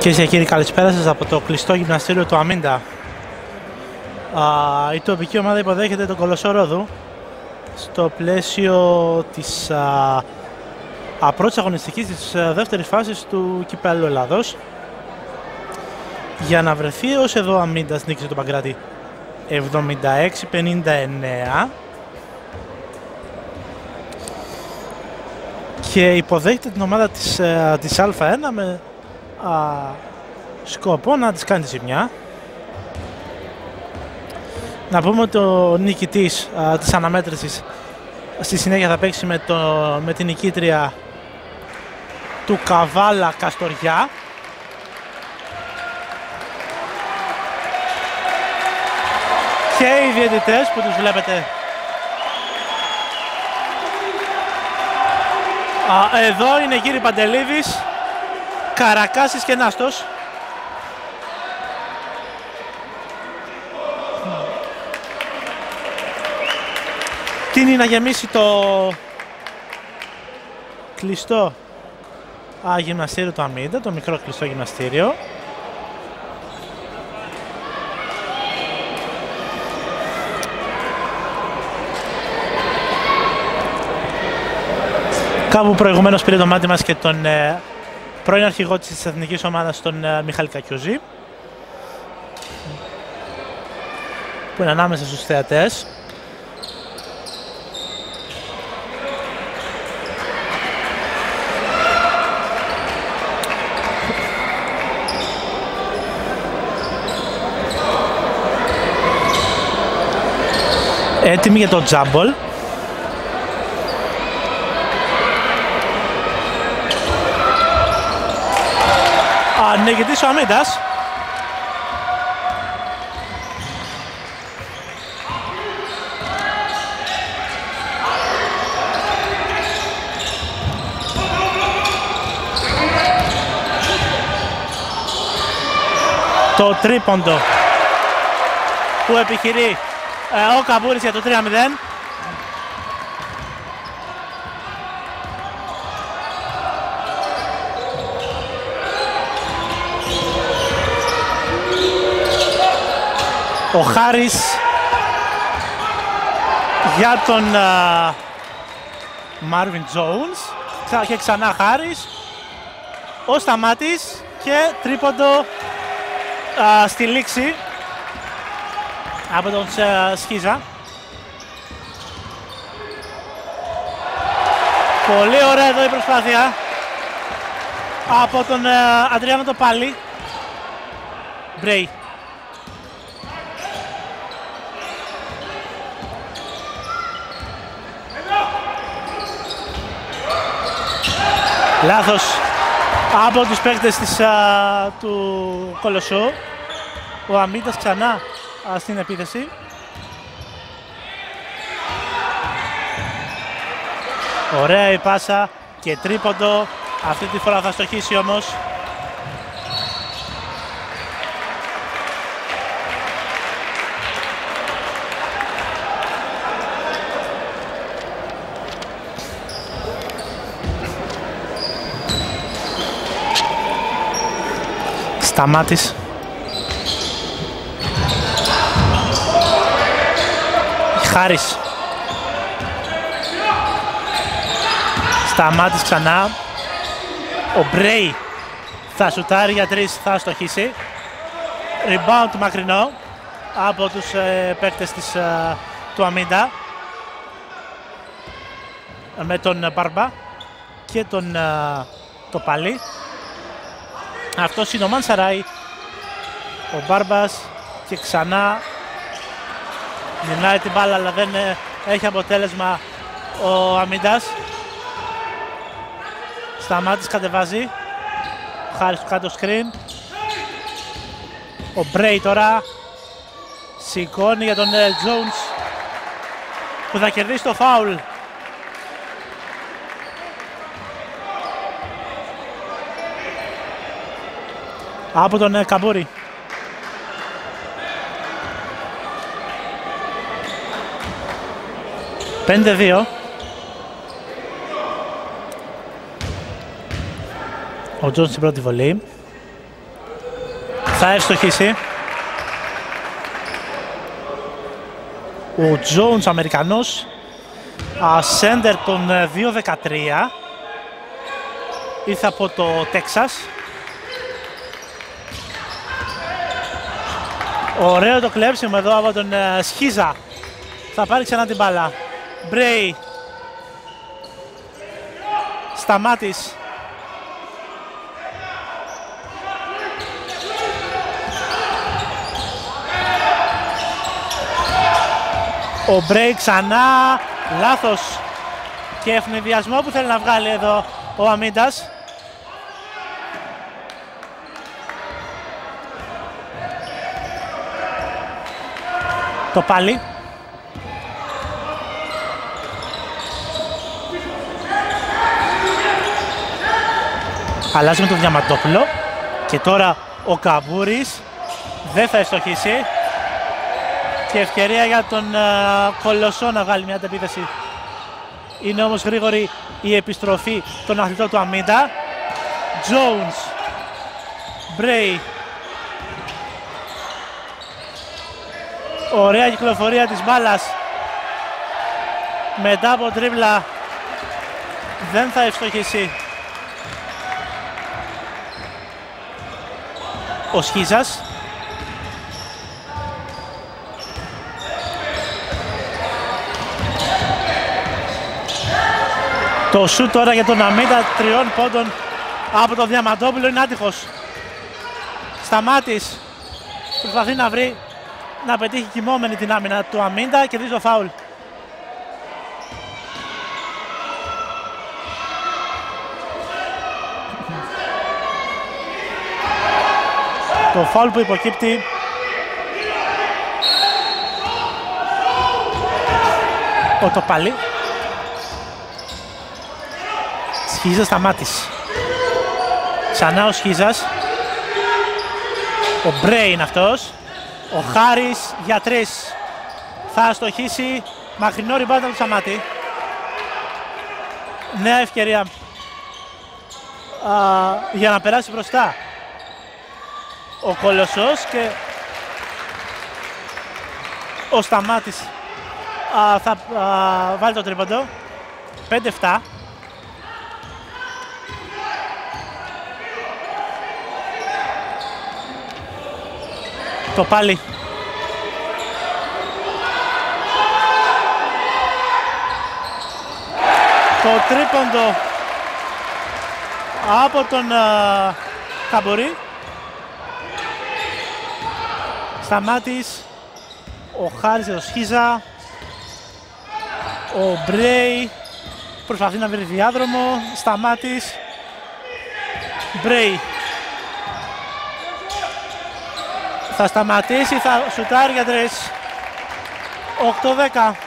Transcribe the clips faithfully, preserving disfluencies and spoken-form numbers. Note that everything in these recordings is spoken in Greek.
Κυρίες και κύριοι, καλησπέρα σας από το κλειστό γυμναστήριο του Αμίντα. Η τοπική ομάδα υποδέχεται τον Κολοσσό Ρόδου στο πλαίσιο της α, α, πρώτης αγωνιστικής της α, δεύτερης φάσης του Κυπέλλου Ελλάδος, για να βρεθεί ως εδώ Αμίντας νίκησε τον Παγκράτη εβδομήντα έξι πενήντα εννέα και υποδέχεται την ομάδα της, α, της Α1 με α, σκοπό να της κάνει τη ζημιά. Να πούμε ότι ο νικητής α, της αναμέτρησης στη συνέχεια θα παίξει με, το, με την νικήτρια του Καβάλα Καστοριά. Και οι διαιτητές που τους βλέπετε α, εδώ είναι κύριοι Παντελίδης, Καρακάσης και Νάστος. Τίνει να γεμίσει το κλειστό α, γυμναστήριο του Αμίντα, το μικρό κλειστό γυμναστήριο. Κάπου προηγουμένως πήρε το μάτι μας και τον ε, πρώην αρχηγό της εθνικής ομάδας, τον ε, Μιχάλη Κακιούζη, που είναι ανάμεσα στους θεατές. Έτοιμοι για το τζάμπολ. Νικητής ο Αμίντας. Το τρίποντο που επιχειρεί ε, ο Καμπούρης για το τρία μηδέν. Ο Χάρης για τον Μάρβιν uh, Τζόουνς και ξανά Χάρης, ο Σταμάτης και τρίποντο uh, στη λήξη από τον uh, Σχίζα. Πολύ ωραία εδώ η προσπάθεια από τον uh, Αντριάνο το Πάλι. Μπρέι. Λάθος από τους παίκτες της, α, του Κολοσσού. Ο Αμίντας ξανά α, στην επίθεση. Ωραία η πάσα και τρίποντο. Αυτή τη φορά θα στοχίσει όμως. Σταμάτης. Χάρης. Σταμάτης ξανά. Ο Μπρέι θα σουτάρει για τρεις, θα στοχίσει. Rebound μακρινό από τους ε, παίκτες της, ε, του Αμίντα, με τον Μπάρμπα και τον ε, το Πάλι. Αυτός είναι ο Μανσαράι, ο Μπάρμπας και ξανά γυρνάει την μπάλα, αλλά δεν έχει αποτέλεσμα ο Αμίντας. Σταμάτης κατεβάζει, Χάρης του κάτω screen. Ο Μπρέι τώρα σηκώνει για τον Τζόουνς που θα κερδίσει το φάουλ. Από τον ε, Καμπούρη. πέντε δύο. Ο Τζον στην πρώτη βολή. Θα ευστοχίσει. Ο Jones, Αμερικανός, σέντερ των δύο δεκατρία, ήρθε από το Τέξας. Ωραίο το κλέψιμο εδώ από τον Σχίζα. Θα πάρει ξανά την μπάλα. Μπρέι. Σταμάτης. Ο Μπρέι ξανά. Λάθος. Και ευνηδιασμό που θέλει να βγάλει εδώ ο Αμίντας. Το πάλι. Αλλάζει με τον Διαμαντόπουλο. Και τώρα ο Καμπούρης δεν θα ευστοχίσει. Και ευκαιρία για τον uh, Κολοσσό να βγάλει μια αντεπίθεση. Είναι όμως γρήγορη η επιστροφή των αθλητών του Αμίντα. Jones. Μπρέι. Ωραία κυκλοφορία της μπάλας. Μετά από τρίμπλα δεν θα ευστοχίσει ο Σχίζας. Το σουτ τώρα για τον Αμίντα τριών πόντων από τον Διαμαντόπουλο είναι άτυχος. Σταμάτης προσπαθεί να βρει, να πετύχει κοιμόμενη την άμυνα του Αμίντα και δει το φάουλ. Το φάουλ που υποκύπτει ο Τοπαλή. Σχίζας, Σταμάτης. Ξανά ο Σχίζας. Ο Μπρέι είναι αυτός. Ο Χάρης για τρεις. Θα αστοχίσει. Μακρινό ριμπάουντ του Σταμάτη. Νέα ευκαιρία α, για να περάσει μπροστά ο Κολοσσός και ο Σταμάτης α, θα α, βάλει το τρίποντο. πέντε επτά. Το πάλι. Το τρίποντο από τον uh, Καμπορή. Σταμάτης. Ο Χάρης εδώ Σχίζα. Ο Μπρέι προσπαθεί να βρει διάδρομο. Σταμάτης. Μπρέι. Θα σταματήσει, θα σουτάρει για τρεις. οκτώ δέκα.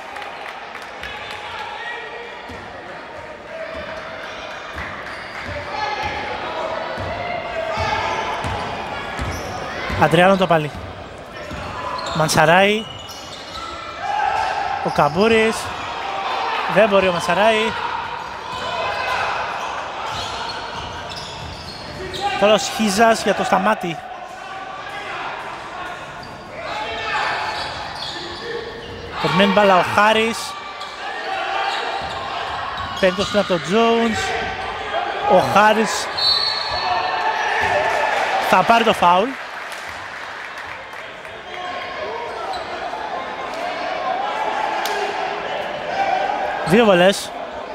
Αντριάνο το πάλι. Μανσαράι. Ο Καμπούρης. Δεν μπορεί ο Μανσαράι. Τώρα ο Σχίζας για το Σταμάτη. Περιμένει μπάλα ο Χάρης. Παίρνει το σκηνά από τον Jones. Ο Χάρης θα πάρει το φάουλ. Δύο βολές.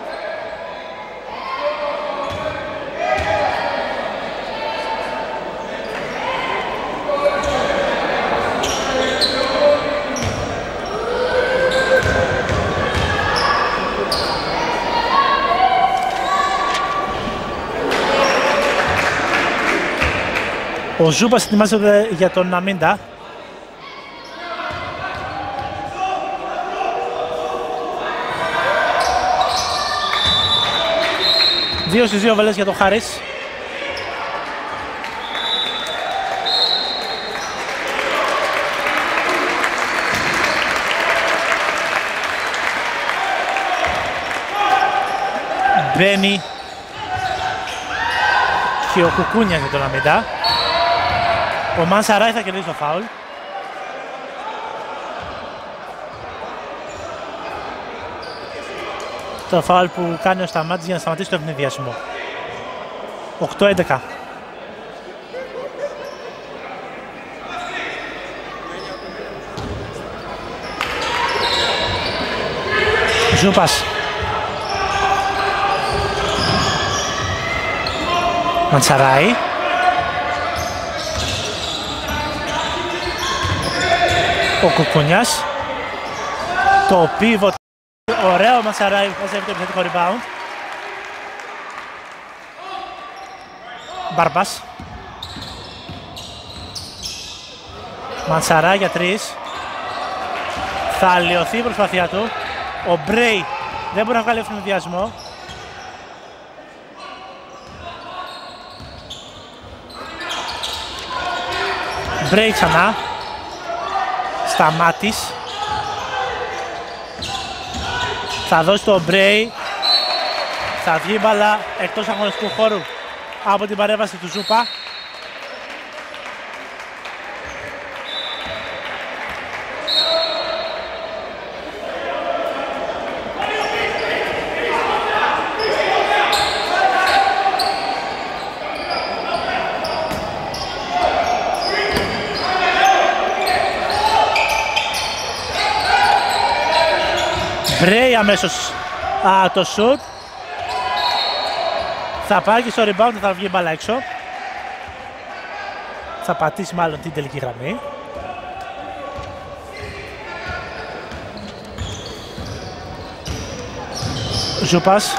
Ο Ζούπας ετοιμάζεται για τον Αμίντα. Δύο στις δύο βαλές για τον Χάρης. Μπαίνει και ο Κουκούνιας για τον Αμίντα. Ο Μανσαράι θα κερδίσει το φάουλ. Το φάουλ που κάνει ο Σταμάτης για να σταματήσει το ευνηδιασμό. οκτώ έντεκα. Ζούπας. Μανσαράι. Ο Κουκούνιας. Το pivot. Ωραίο Μανσαράι που μαζεύει το επιθετικό rebound. Μπάρμπας. Μανσαράι για τρεις. Θα αλλοιωθεί η προσπάθειά του. Ο Μπρέι δεν μπορεί να βγάλει ευνηδιασμό. Μπρέι ξανά. Σταμάτης. Θα δώσει το Μπρέι. Θα βγει μπάλα εκτός αγωνιστικού χώρου από την παρέμβαση του Ζούπα. Μπρέι αμέσως α, το shoot. Θα πάει και στο rebound, θα βγει μπάλα έξω. Θα πατήσει μάλλον την τελική γραμμή. Ζούπας.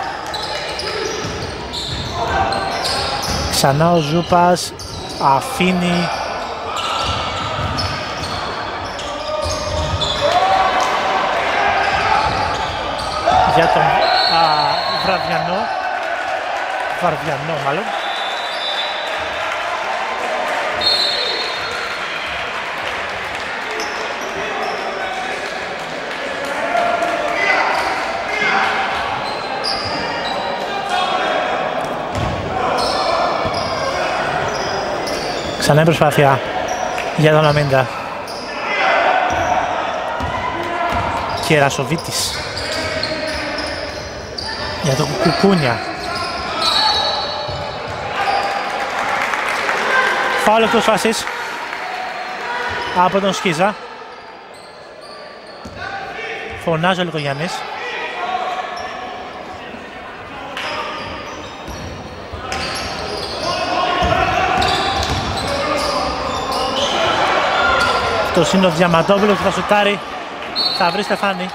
Ξανά ο Ζούπας αφήνει για τον α, Βραβιανό, Βαρδιανό μάλλον. Ξανά η προσπάθεια για τον Αμίντα. Κερασοβίτης. Για τον Κουκούνια. Φάουλ εκτός φάσης από τον Σκίζα. Φωνάζει ο Λικογιάννης. Αυτός είναι ο Διαμαντόπουλος που θα σουτάρει. Θα βρει στεφάνι.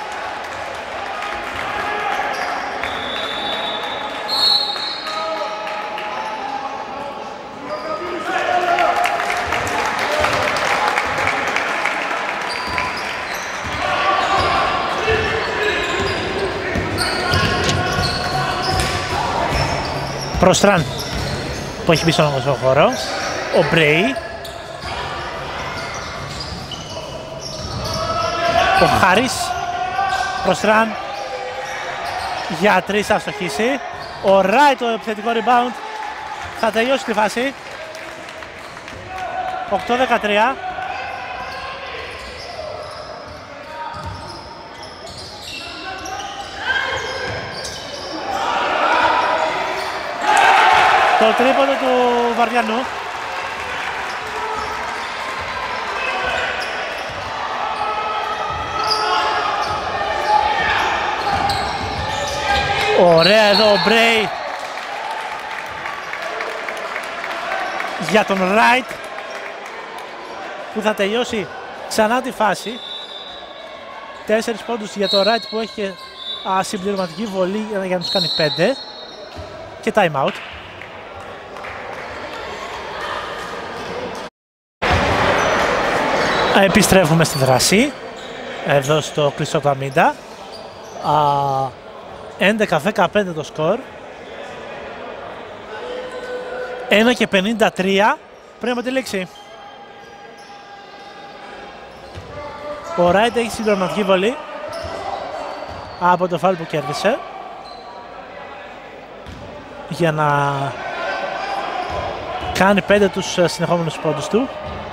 Προστράν που έχει μπει στον αγωνιστικό χώρο. Ο Μπρέι. Ο Χάρης. Προστράν για τρεις θα αστοχίσει. Ο Ράιτ το επιθετικό rebound θα τελειώσει τη φάση. οκτώ δεκατρία. Το τρίποντο του Βαρδιανού. Ωραία εδώ ο Μπρέι για τον Ράιτ που θα τελειώσει ξανά τη φάση. Τέσσερις πόντους για τον Ράιτ που έχει α, συμπληρωματική βολή για να τους κάνει πέντε. Και time out. Επιστρέφουμε στη δράση εδώ στο κλειστό του Αμίντα. έντεκα δεκαπέντε το σκορ. ένα και πενήντα τρία πριν από τη λήξη. Ο Ράιτ έχει συμπληρωματική βολή από το φάουλ που κέρδισε για να κάνει πέντε τους συνεχόμενους πόντους του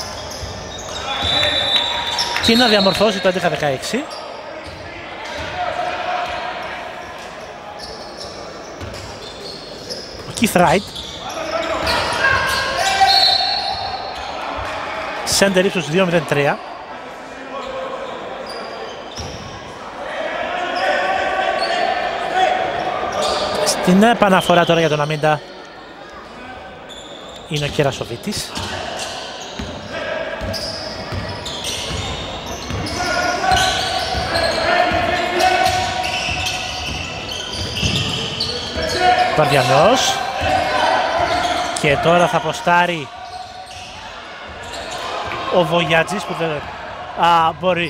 και να διαμορφώσει το έντεκα δεκαέξι. Ο Keith Wright, σέντερ ύψος δύο μηδέν τρία. Στην επαναφορά τώρα για τον αμήντα είναι ο Κερασοβίτης. Παρδιανός. Και τώρα θα αποστάρει ο Βογιατζής που δεν α, μπορεί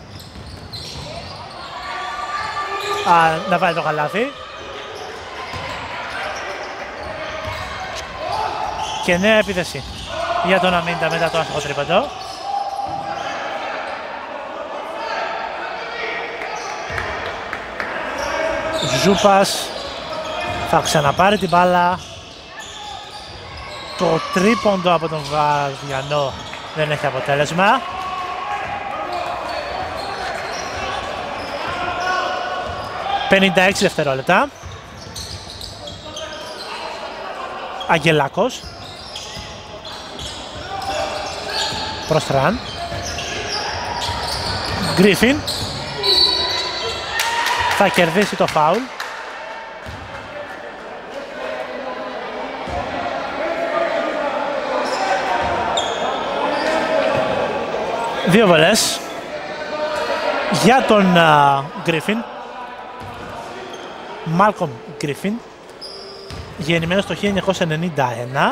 α, να βάλει το καλάθι. Και νέα επίθεση για τον αμήντα μετά το άστοχο τρίποντο. Ζούπας θα ξαναπάρει την μπάλα. Το τρίποντο από τον Βαρδιανό δεν έχει αποτέλεσμα. πενήντα έξι δευτερόλεπτα. Αγγελάκος. Προστράν. Γκρίφιν. Θα κερδίσει το φάουλ. Δύο βολές για τον Γκρίφιν. Μάλκομ Γκρίφιν, γεννημένος το χίλια εννιακόσια ενενήντα ένα.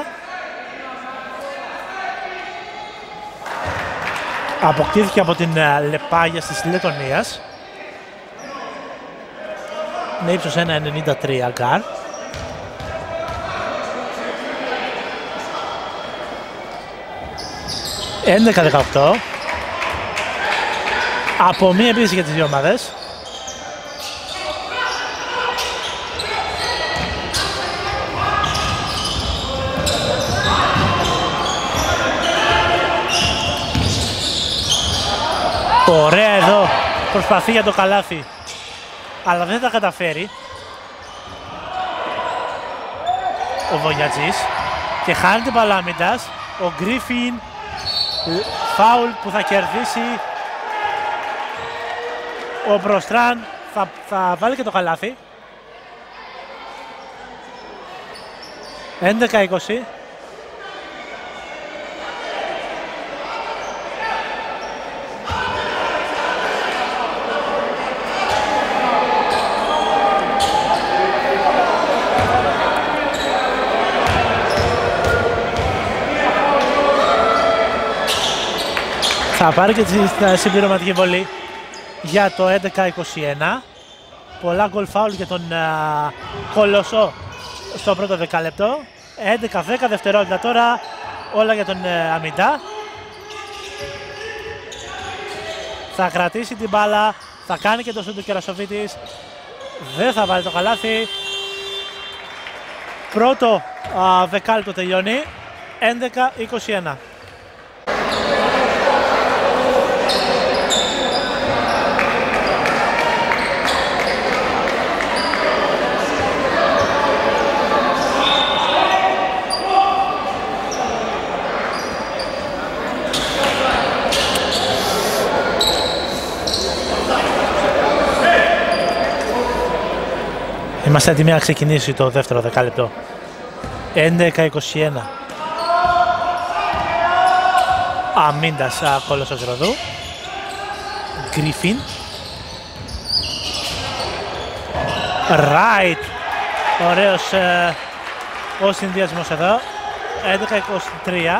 Αποκτήθηκε από την Λεπάγιας της Λετωνίας με ύψος ένα ενενήντα τρία γκάρ. έντεκα δεκαοκτώ. Από μία επίθεση για τις δύο ομάδες. Ωραία εδώ, προσπαθεί για το καλάθι, αλλά δεν τα καταφέρει ο Βογιατζής και χάνει την μπάλα αμυντάς. Ο Γκρίφιν, φάουλ που θα κερδίσει ο Μπροστράν, θα, θα βάλει και το καλάθι. έντεκα είκοσι. Θα πάρει και τη συμπληρωματική βολή για το έντεκα είκοσι ένα. Πολλά γκολ φάουλ για τον uh, Κολοσσό στο πρώτο δεκάλεπτο. έντεκα δέκα δευτερόλεπτα τώρα, όλα για τον uh, αμυντά. Θα κρατήσει την μπάλα, θα κάνει και το σούτ του Κερασοβίτης. Δεν θα βάλει το καλάθι. Πρώτο uh, δεκάλεπτο τελειώνει, έντεκα είκοσι ένα. Είμαστε έτοιμοι να ξεκινήσει το δεύτερο δεκάλεπτο. έντεκα είκοσι ένα. Αμίντας Κολοσσός Ροδού. Γκρίφιν. Ράιτ. Ωραίος ε, ο συνδυασμός εδώ. έντεκα είκοσι τρία.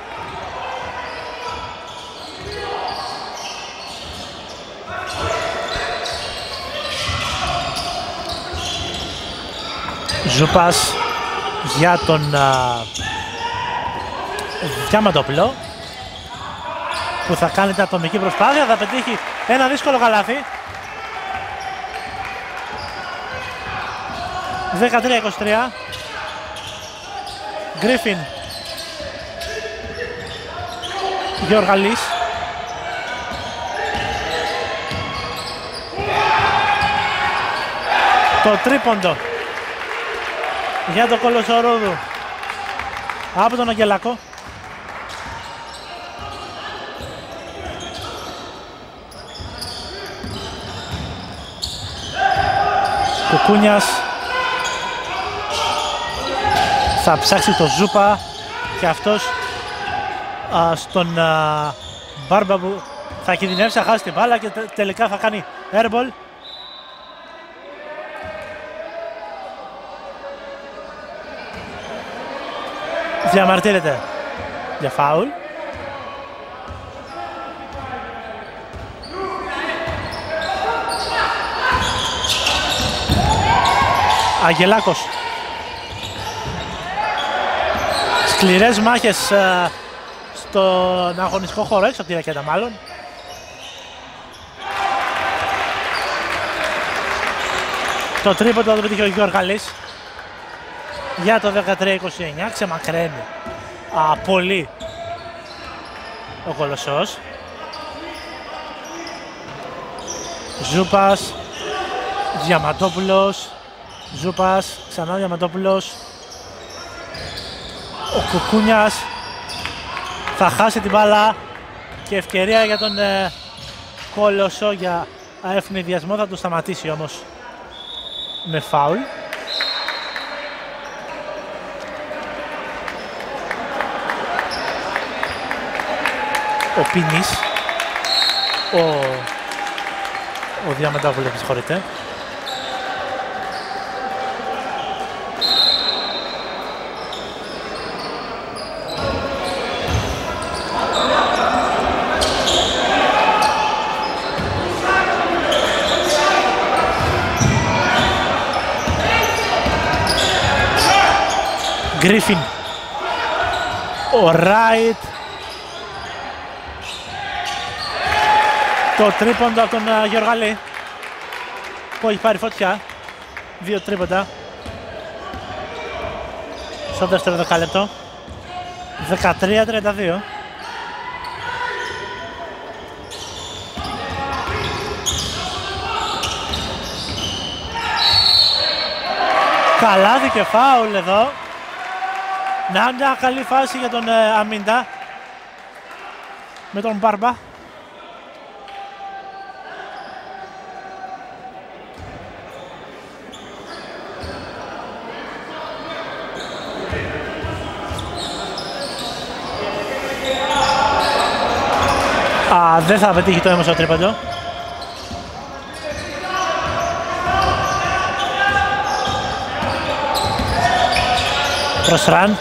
Ζούπας για τον Διαμαντόπουλο που θα κάνει την ατομική προσπάθεια, θα πετύχει ένα δύσκολο καλάθι. δεκατρία είκοσι τρία. Γκρίφιν Γιώργαλης. Το τρίποντο για το Κολοσσορόδου από τον Αγγελάκο. Κουκούνιας θα ψάξει το Ζούπα και αυτός α, στον α, Μπάρμπα που θα κινδυνεύσει να χάσει την μπάλα και τε, τελικά θα κάνει airball. Διαμαρτύρεται για φάουλ. Αγγελάκος. Σκληρές μάχες uh, στον αγωνιστικό χώρο, έξω από τη ρακέτα μάλλον. Το τρίποντο το πετύχε ο Γιώργαλης για το δεκατρία είκοσι εννιά, ξεμακραίνει uh, πολύ ο Κολοσσός. Ζούπας, Διαματόπουλος, Ζούπας, ξανά ο Διαματόπουλος. Ο Κουκούνιας θα χάσει την μπάλα και ευκαιρία για τον ε, Κολοσσό για ευνηδιασμό, θα το σταματήσει όμως με φάουλ. Ο Πίνης, ο, ο Διαματόπουλος, με συγχωρείτε. Γκρίφιν, ο Ράιτ, το τρίποντο από τον uh, Γιωργαλή που έχει πάρει φωτιά, δύο τρίποντα στο δεύτερο δεκάλεπτο, δεκατρία τριάντα δύο. Καλάδι και φάουλ εδώ. Να μια καλή φάση για τον ε, Αμίντα με τον Μπάρμπα. Α, δεν θα πετύχει το έμεσο τρίποντο. Προς Ραν.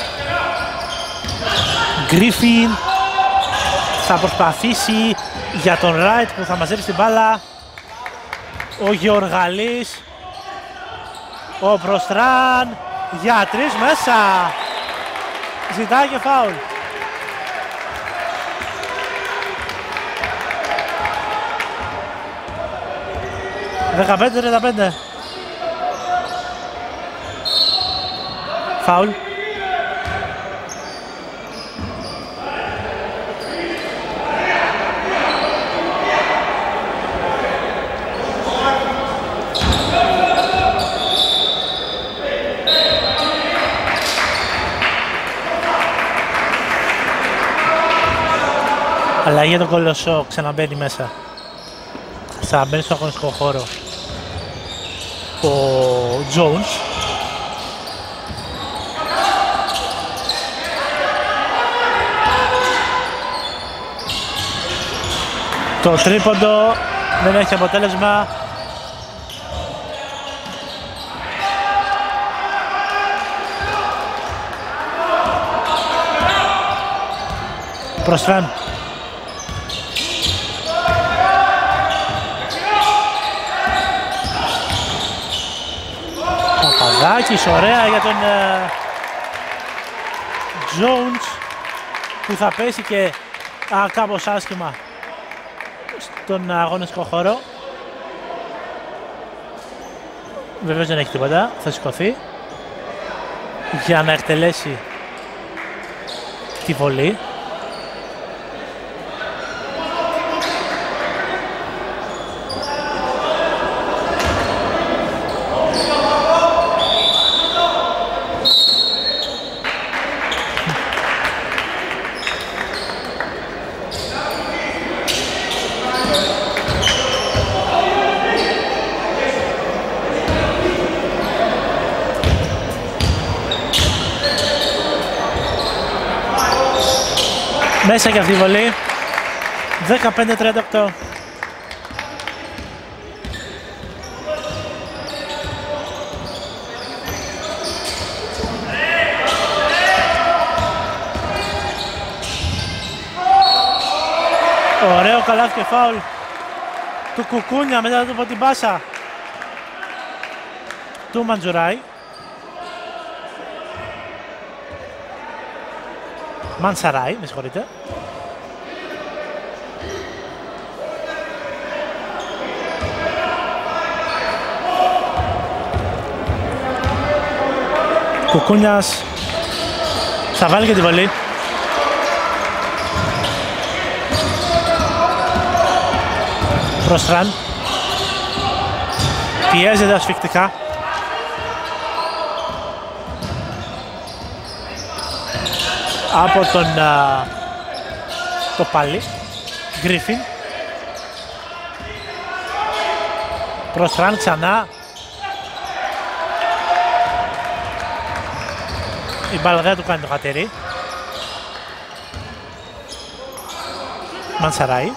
Γκρίφιν θα προσπαθήσει για τον Ράιτ που θα μαζέψει την μπάλα. Ο Γεωργαλής, ο Προστράν για τρεις μέσα. Ζητάει και φάουλ. δεκαπέντε τριάντα πέντε. Φάουλ. Αλλαγή για τον Κολοσσό, ξαναμπαίνει μέσα. Ξαναμπαίνει στο αγωνιστικό χώρο ο Τζόουνς. Το τρίποντο δεν έχει αποτέλεσμα. Προσφάν. Παπαδάκης, ωραία για τον Τζόουνς uh, που θα πέσει και uh, κάπως άσχημα στον αγωνιστικό χώρο. Βεβαίως δεν έχει τίποτα, θα σηκωθεί για να εκτελέσει τη βολή. Μέσα και αυτή η βολή. δεκαπέντε τριάντα οκτώ. Ωραίο καλάθι και φάουλ του Κουκούνια μετά από την πάσα του Μαντζουράη. Μανσαράη, με συγχωρείτε. Κουκούνιας θα βάλει και τη βολή. Προστράν πιέζεται ασφικτικά. Από τον α, το πάλι Γκρίφιν. Προστράν ξανά. Η μπάλα δεν του κάνει το χατήρι. Μανσαράη.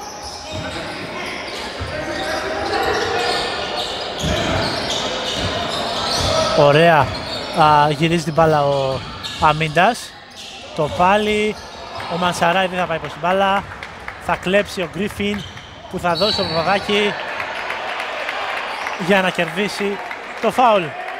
Ωραία. Α, γυρίζει την μπάλα ο Αμίντας. Το πάλι. Ο Μανσαράη δεν θα πάει προς την μπάλα. Θα κλέψει ο Γκρίφιν που θα δώσει το Παπαδάκι για να κερδίσει το φάουλ.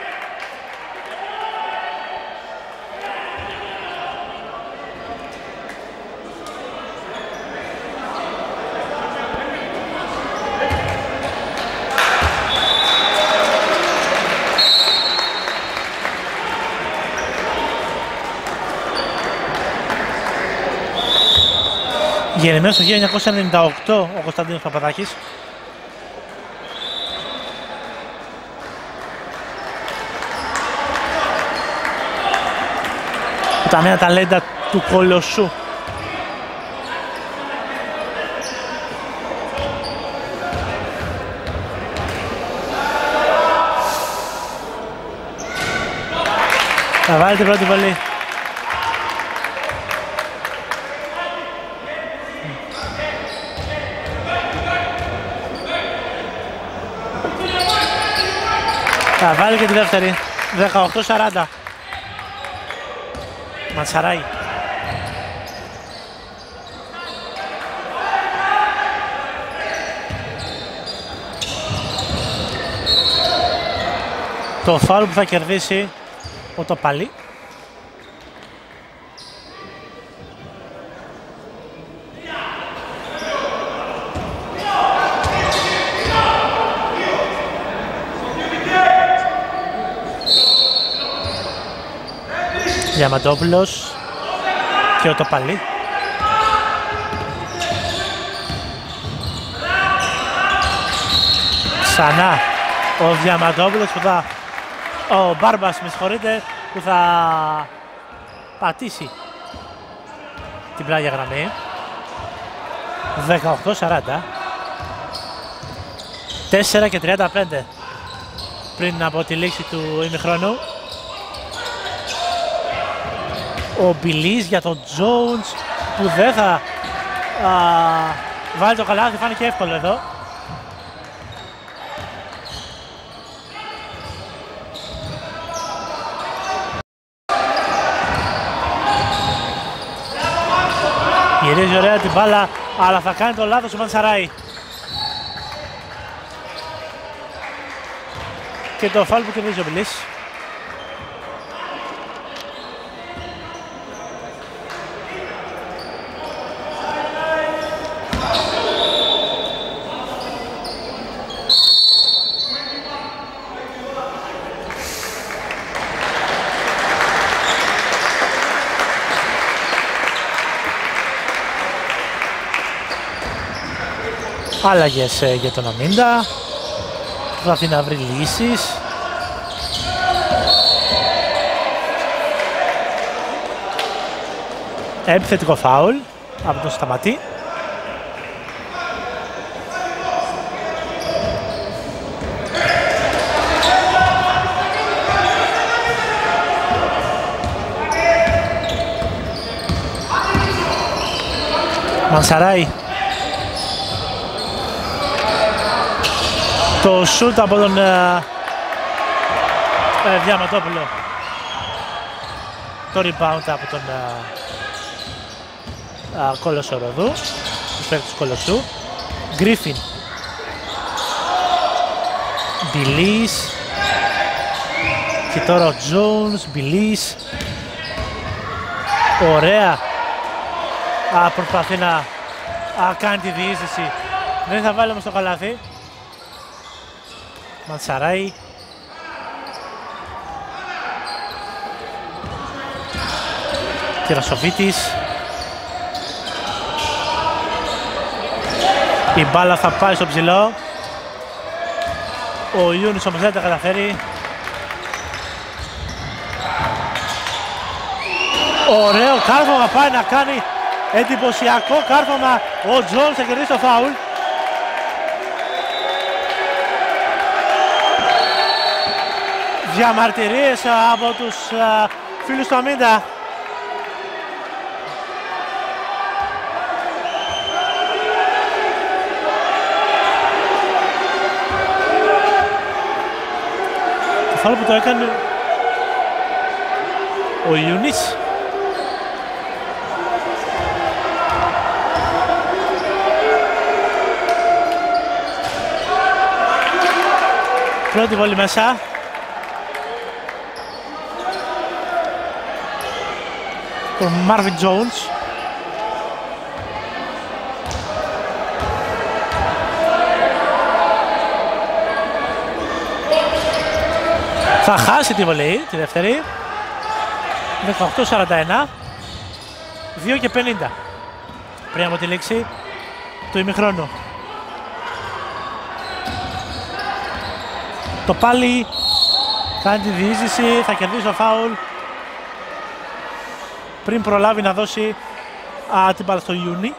Γεννημένος το χίλια εννιακόσια ενενήντα οκτώ ο Κωνσταντίνος Παπαδάκης. Τα νέα ταλέντα του Κολοσσού. Θα βάλει την πρώτη βολή. Θα βάλει και τη δεύτερη. δεκαοκτώ σαράντα. Μανσαράη. Το φάουλ που θα κερδίσει ο Τοπαλή. Διαμαντόπουλος και ο Τοπαλή. Ξανά ο Διαμαντόπουλος που θα... Ο Μπάρμπας, με συγχωρείτε, που θα πατήσει την πλάγια γραμμή. δεκαοκτώ σαράντα. τέσσερα και τριάντα πέντε πριν από τη λήξη του ημιχρόνου. Ο Μπιλής για τον Τζόουνς που δεν θα α, βάλει το καλάθι, φάνηκε εύκολο εδώ. Γυρίζει ωραία την μπάλα, αλλά θα κάνει το λάθος ο Μανσαράη. Και το φάουλ που κερδίζει ο Μπιλής. Άλλαγες ε, για τον Αμίντα. Θα έρθει να βρει λύσεις. Επιθετικό φάουλ από τον Σταματή. Μανσαράι. Το σούτ από τον ε, ε, Διαματόπουλο. Το rebound από τον ε, ε, Κολοσσό Ροδού. Τους παίκτες του Κολοσσού. Γκρίφιν. Μπιλής. Και τώρα ο Τζόουνς. Μπιλής. Ωραία. Α, προσπαθεί να α, κάνει τη διείσδυση. Δεν θα βάλει όμως το καλάθι. Μανσαράι. Κυρασοβίτης. Η μπάλα θα πάει στο ψηλό. Ο Ιούνις όμως δεν τα καταφέρει. Ωραίο κάρφωμα πάει να κάνει. Εντυπωσιακό κάρφωμα. Ο Τζόνς θα κερδίσει το φάουλ. Διαμαρτυρίες από τους uh, φίλους του Αμίντα. Το φάουλ που το έκανε ο Ιούνις. Πρώτη βολή μέσα. Τον Μάρβιν Τζόουνς. Θα χάσει τη βολή, τη δεύτερη. δεκαοκτώ σαράντα ένα. δύο και πενήντα. Πριν από τη λήξη του ημιχρόνου. Το πάλι κάνει τη διείσδυση, θα κερδίσει το φάουλ πριν προλάβει να δώσει α, την μπάλα στο Ιούνι.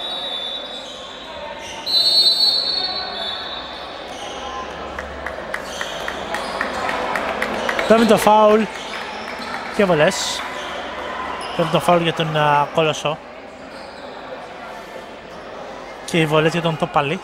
Παίρνει το φάουλ και βολές. Παίρνει το φάουλ για τον α, Κολοσσό και οι βολές για τον Τοπάλι.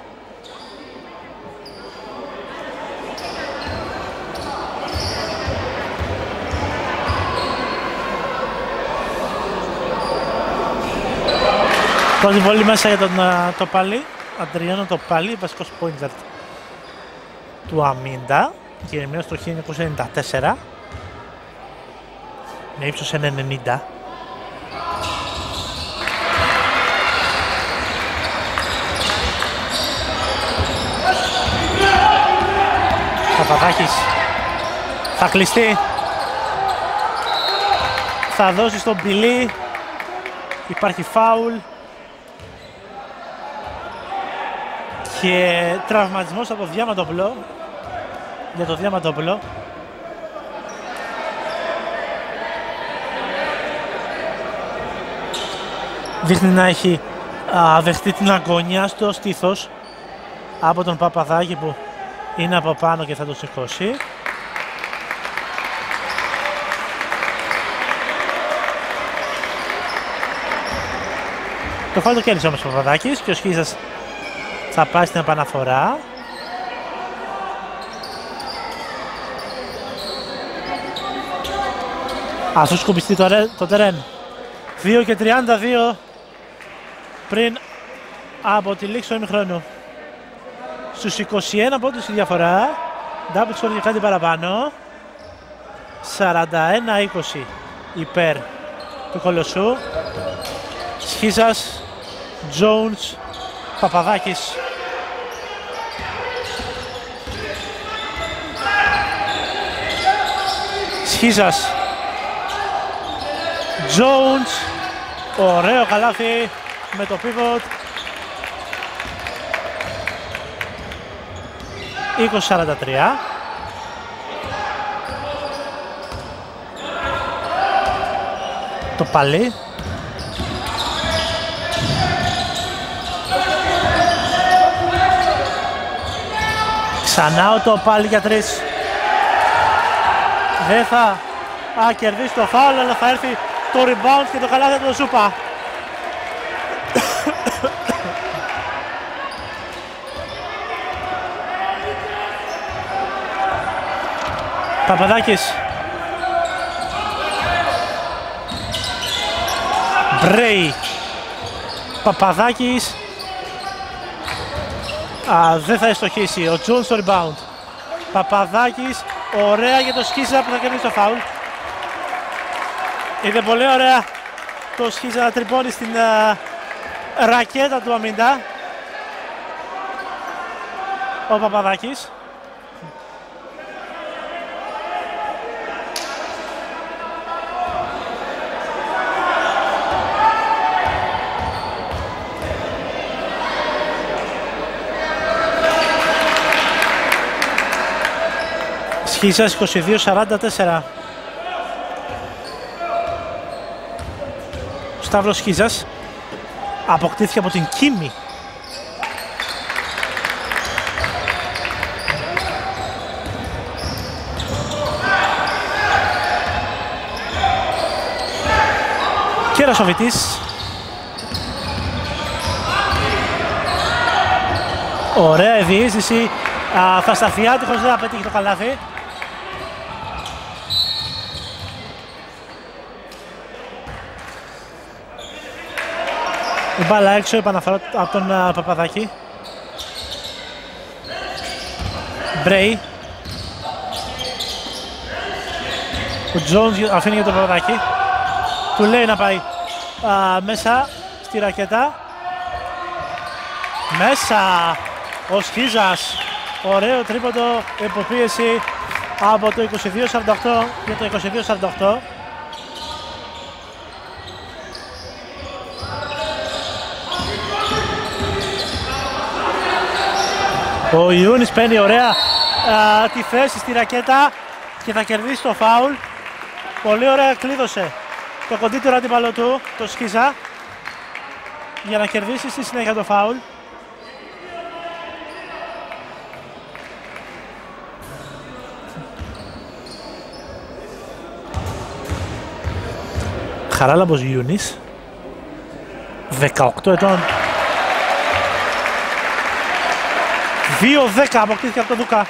Πρώτη βολή μέσα για τον uh, Τοπάλι, Αντριάνο Τοπάλι, βασικός point guard του Αμίντα, γεννημένος το χίλια εννιακόσια ενενήντα τέσσερα, με ύψος ένα ενενήντα. Παπαδάκης θα κλειστεί, θα δώσει στον Μπιλί, υπάρχει φάουλ. Και τραυματισμός από το Διαματόπουλο. Για το Διαματόπουλο. Δείχνει να έχει α, δεχτεί την αγωνία στο στήθος από τον Παπαδάκη που είναι από πάνω και θα το σηκώσει. Το φάουλ το κέρδισε όμως ο Παπαδάκης και ο Σχίζας θα πάει στην επαναφορά. Ας του σκουπιστεί το, ρε, το τερέν. δύο και τριάντα δύο πριν από τη λήξη του ημιχρόνου. Στους είκοσι ένα πόντους η διαφορά. Double score και κάτι παραπάνω. σαράντα ένα είκοσι υπέρ του Κολοσσού. Σχίζας, Τζόουνς, Παπαδάκης. Σχίζας, Τζόουνς, ωραίο καλάθι με το pivot. είκοσι σαράντα τρία. Το παλί. Ξανά το πάλι για τρεις. Δεν θα α, κερδίσει το φάουλ, αλλά θα έρθει το rebound και το καλάθι από τον Σούπα. Παπαδάκης. Μπρέι. Παπαδάκης. Α, δεν θα εστοχίσει. Ο Τζον στο rebound. Παπαδάκης. Ωραία για το Σχίζα που θα κερδίσει το φάουλ. Είδε πολύ ωραία το Σχίζα να τρυπώνει στην uh, ρακέτα του Αμίντα. Ο Παπαδάκης. Σχίζας είκοσι δύο σαράντα τέσσερα. Ο Σταύρος Σχίζας αποκτήθηκε από την Κίμη. Κερασοβιτής. Ωραία διείσδυση. Θα σταθεί άτυχος, δεν θα πετύχει το καλάθι. Η μπάλα έξω, επαναφορά από τον uh, Παπαδάκη. Μπρέι. Ο Τζόνς αφήνει για τον Παπαδάκη. Του λέει να πάει uh, μέσα στη ρακέτα. Μέσα ο Σχίζας. Ωραίο τρίποντο υποπίεση από το είκοσι δύο σαράντα οκτώ για το είκοσι δύο σαράντα οκτώ. Ο Ιούνις παίρνει ωραία α, τη θέση στη ρακέτα και θα κερδίσει το φάουλ. Πολύ ωραία κλείδωσε το κοντύτερο αντίπαλο του, το Σχίζα, για να κερδίσει στη συνέχεια το φάουλ. Χαράλαμπος Ιούνις, δεκαοκτώ ετών. δύο δέκα αποκτήθηκε από τον Δουκά.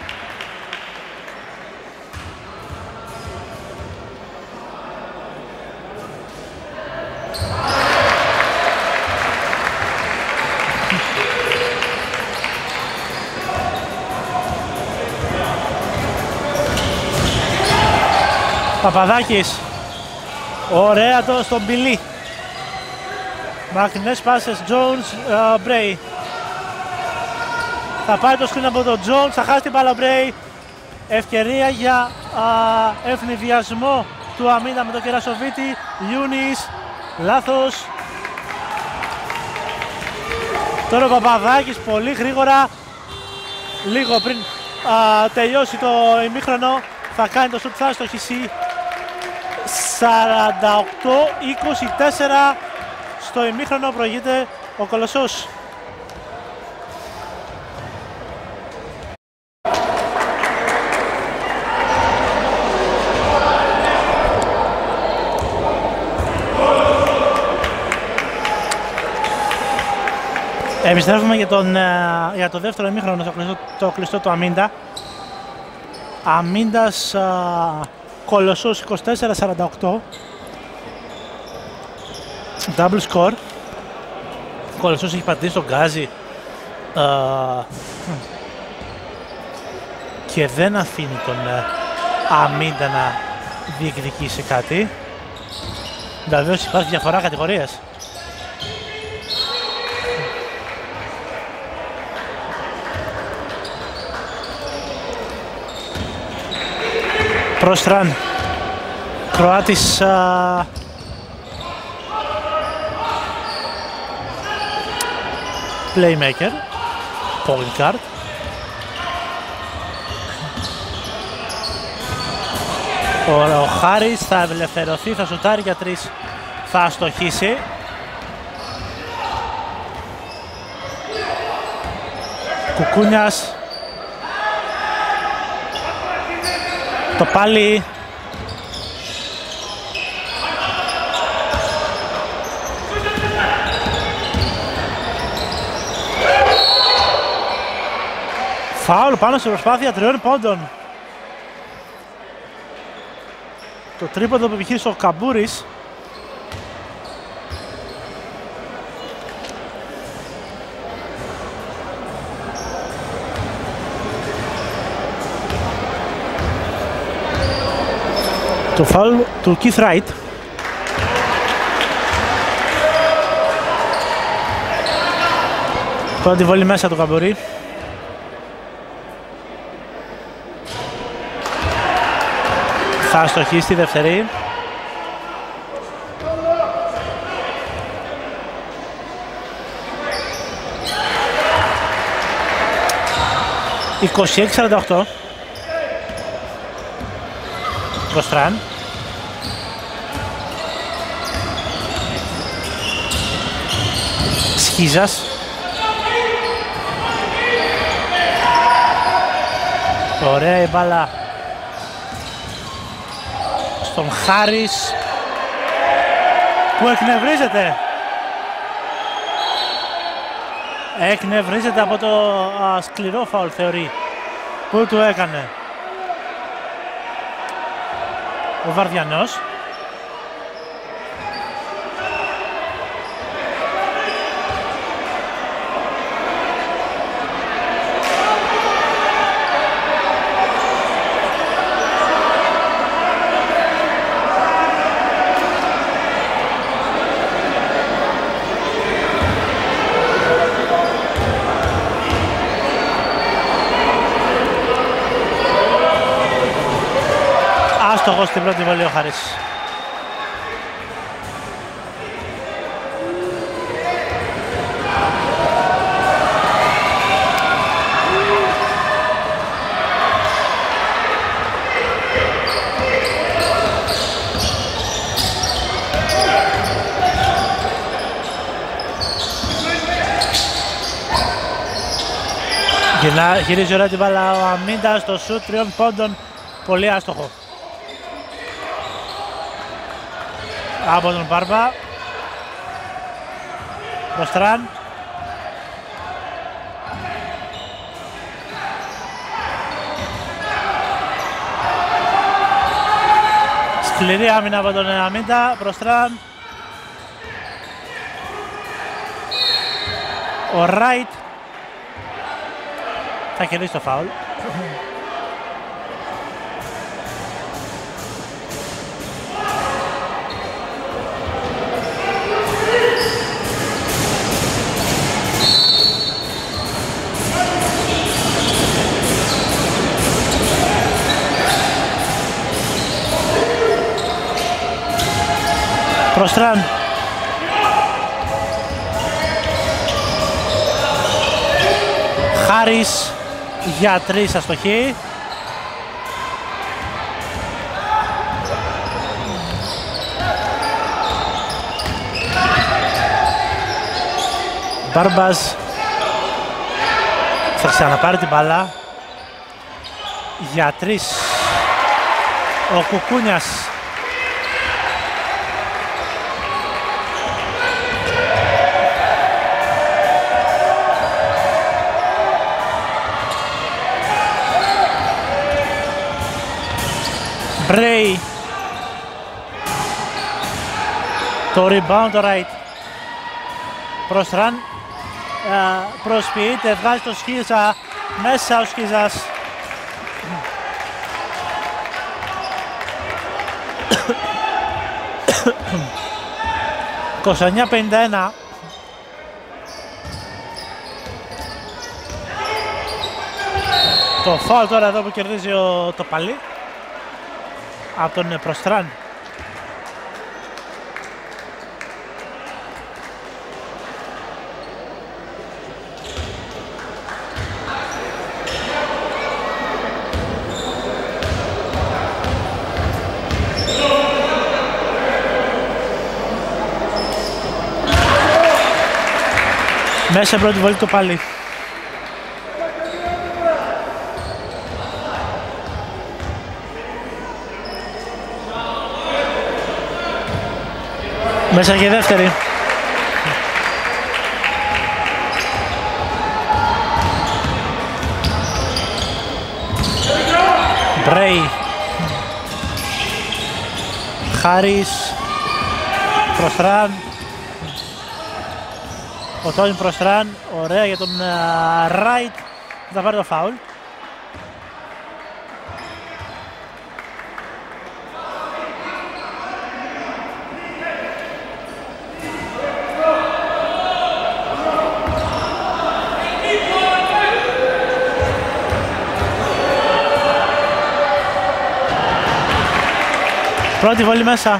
Παπαδάκης. Ωραία το στον Μπιλί. Μακρινές πάσες Jones, uh, Bray. Θα πάει το screen από τον Jones, θα χάσει την μπάλα ο Bray. Ευκαιρία για uh, ευνηδιασμό του Αμίντα με τον Κερασοβίτη. Ιούνις, λάθος. Τώρα ο Παπαδάκης πολύ γρήγορα, λίγο πριν uh, τελειώσει το ημίχρονο, θα κάνει το σουτ, θα στοχίσει. σαράντα οκτώ είκοσι τέσσερα στο ημίχρονο, προηγείται ο Κολοσσός. Επιστρέφουμε για, τον, για το δεύτερο ημίχρονο στο κλειστό, το κλειστό του Αμίντα. Αμίντας Κολοσσός είκοσι τέσσερα σαράντα οκτώ. Double score. Ο Κολοσσός έχει πατήσει τον γκάζι uh, και δεν αφήνει τον uh, Αμίντα να διεκδικήσει κάτι. Βεβαίως υπάρχει διαφορά κατηγορίας. Πρόστραν, Κροάτης uh, playmaker, point guard. Ο, ο Χάρης θα ελευθερωθεί, θα σουτάρει για τρεις, θα αστοχίσει. Κουκούνιας. Το πάλι. Φάουλ πάνω στην προσπάθεια τριών πόντων. Το τρίποντο που επιχείρησε ο Καμπούρης. Το φάουλ του Keith Wright. Τώρα τη βολή μέσα του Καμπούρη. Θα αστοχίσει τη δεύτερη. είκοσι έξι σαράντα οκτώ. Κοστράν. Σχίζας. Ωραία η μπάλα στον Χάρις που εκνευρίζεται. Εκνευρίζεται από το α, σκληρό φαουλ θεωρεί που του έκανε ο Βαρδιανός. Άστοχος στην πρώτη βολή ο Χαρής. Γυρίζει ωραία την μπάλα ο Αμίντα στο σουτ τριών πόντων, πολύ άστοχο από τον Μπάρμπα. Προστράν. Σκληρή άμυνα από τον Αμίντα. Προστράν. Ο Ράιτ θα κερδίσει το φάουλ. Προστράν. Χάρης για τρεις αστοχή. Μπάρμπας θα ξαναπάρει την μπάλα για τρεις. Ο Κουκούνιας. Μπρέι. Το rebound το right. Προστράν. Προσποιείται, βγάζει το Σκίζα μέσα ο Σκίζας. είκοσι εννιά πενήντα ένα. Το φάουλ τώρα εδώ που κερδίζει ο, το παλί από τον Προστράν. Μέσα πρώτη βολή το πάλι. Μέσα και δεύτερη. Μπρέι. Χάρης προς Ραν. Ο Τόνιν προς Ραν. Ωραία για τον Ράιτ. Θα πάρει το φάουλ. Πρώτη βολή μέσα.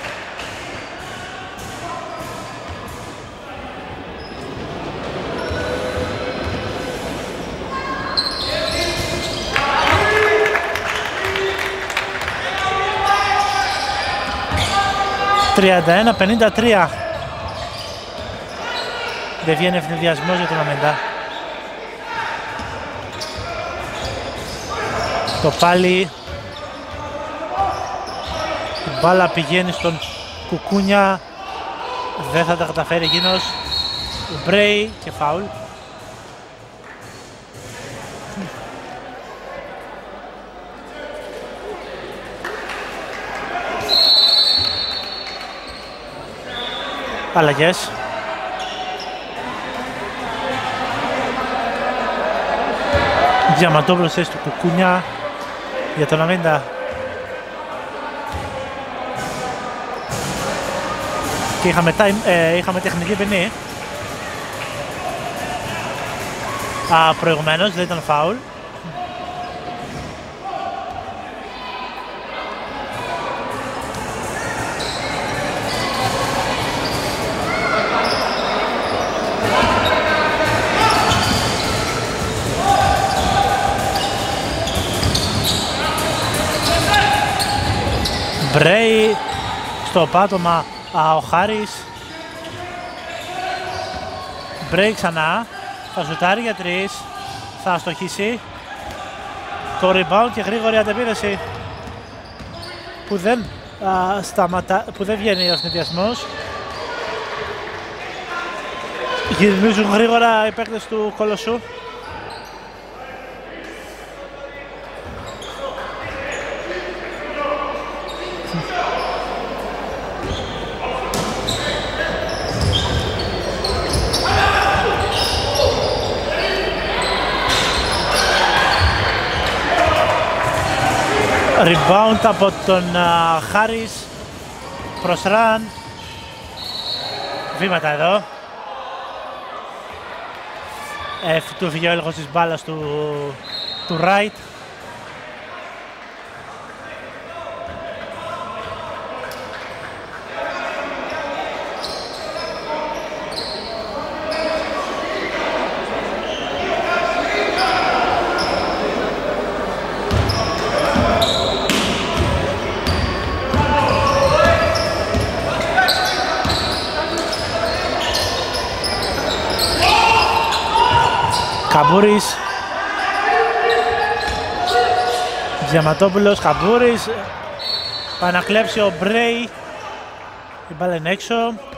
τριάντα ένα πενήντα τρία. Δεν βγαίνει ευνηδιασμός για τον Αμεντά. Το πάλι. Η μπάλα πηγαίνει στον Κουκούνια. Δεν θα τα καταφέρει εκείνος. Ο Μπρέι και φάουλ. Αλλαγές. Διαματόπουλος θέση του Κουκούνια για τον Αμίντα. Και είχαμε, time, ε, είχαμε τεχνική ποινή. Α, προηγουμένως, δεν ήταν φάουλ. Μπρέι στο πάτωμα. Α, ο Χάρης. Μπρέι ξανά. Θα σουτάρει για τρεις. Θα αστοχίσει. Το rebound και γρήγορη αντεπίθεση που δεν, α, σταματά, που δεν βγαίνει ο ευνηδιασμός. Γυρίζουν γρήγορα οι παίκτες του Κολοσσού. Rebound από τον uh, Χάρης προς Ραν. Βήματα εδώ. Ε, του φύγει ο έλεγχος της μπάλας του, του Ράιτ. Καμπούρης, Διαματόπουλος, Καμπούρης, πάει να κλέψει ο Μπρέι, η μπάλα είναι έξω.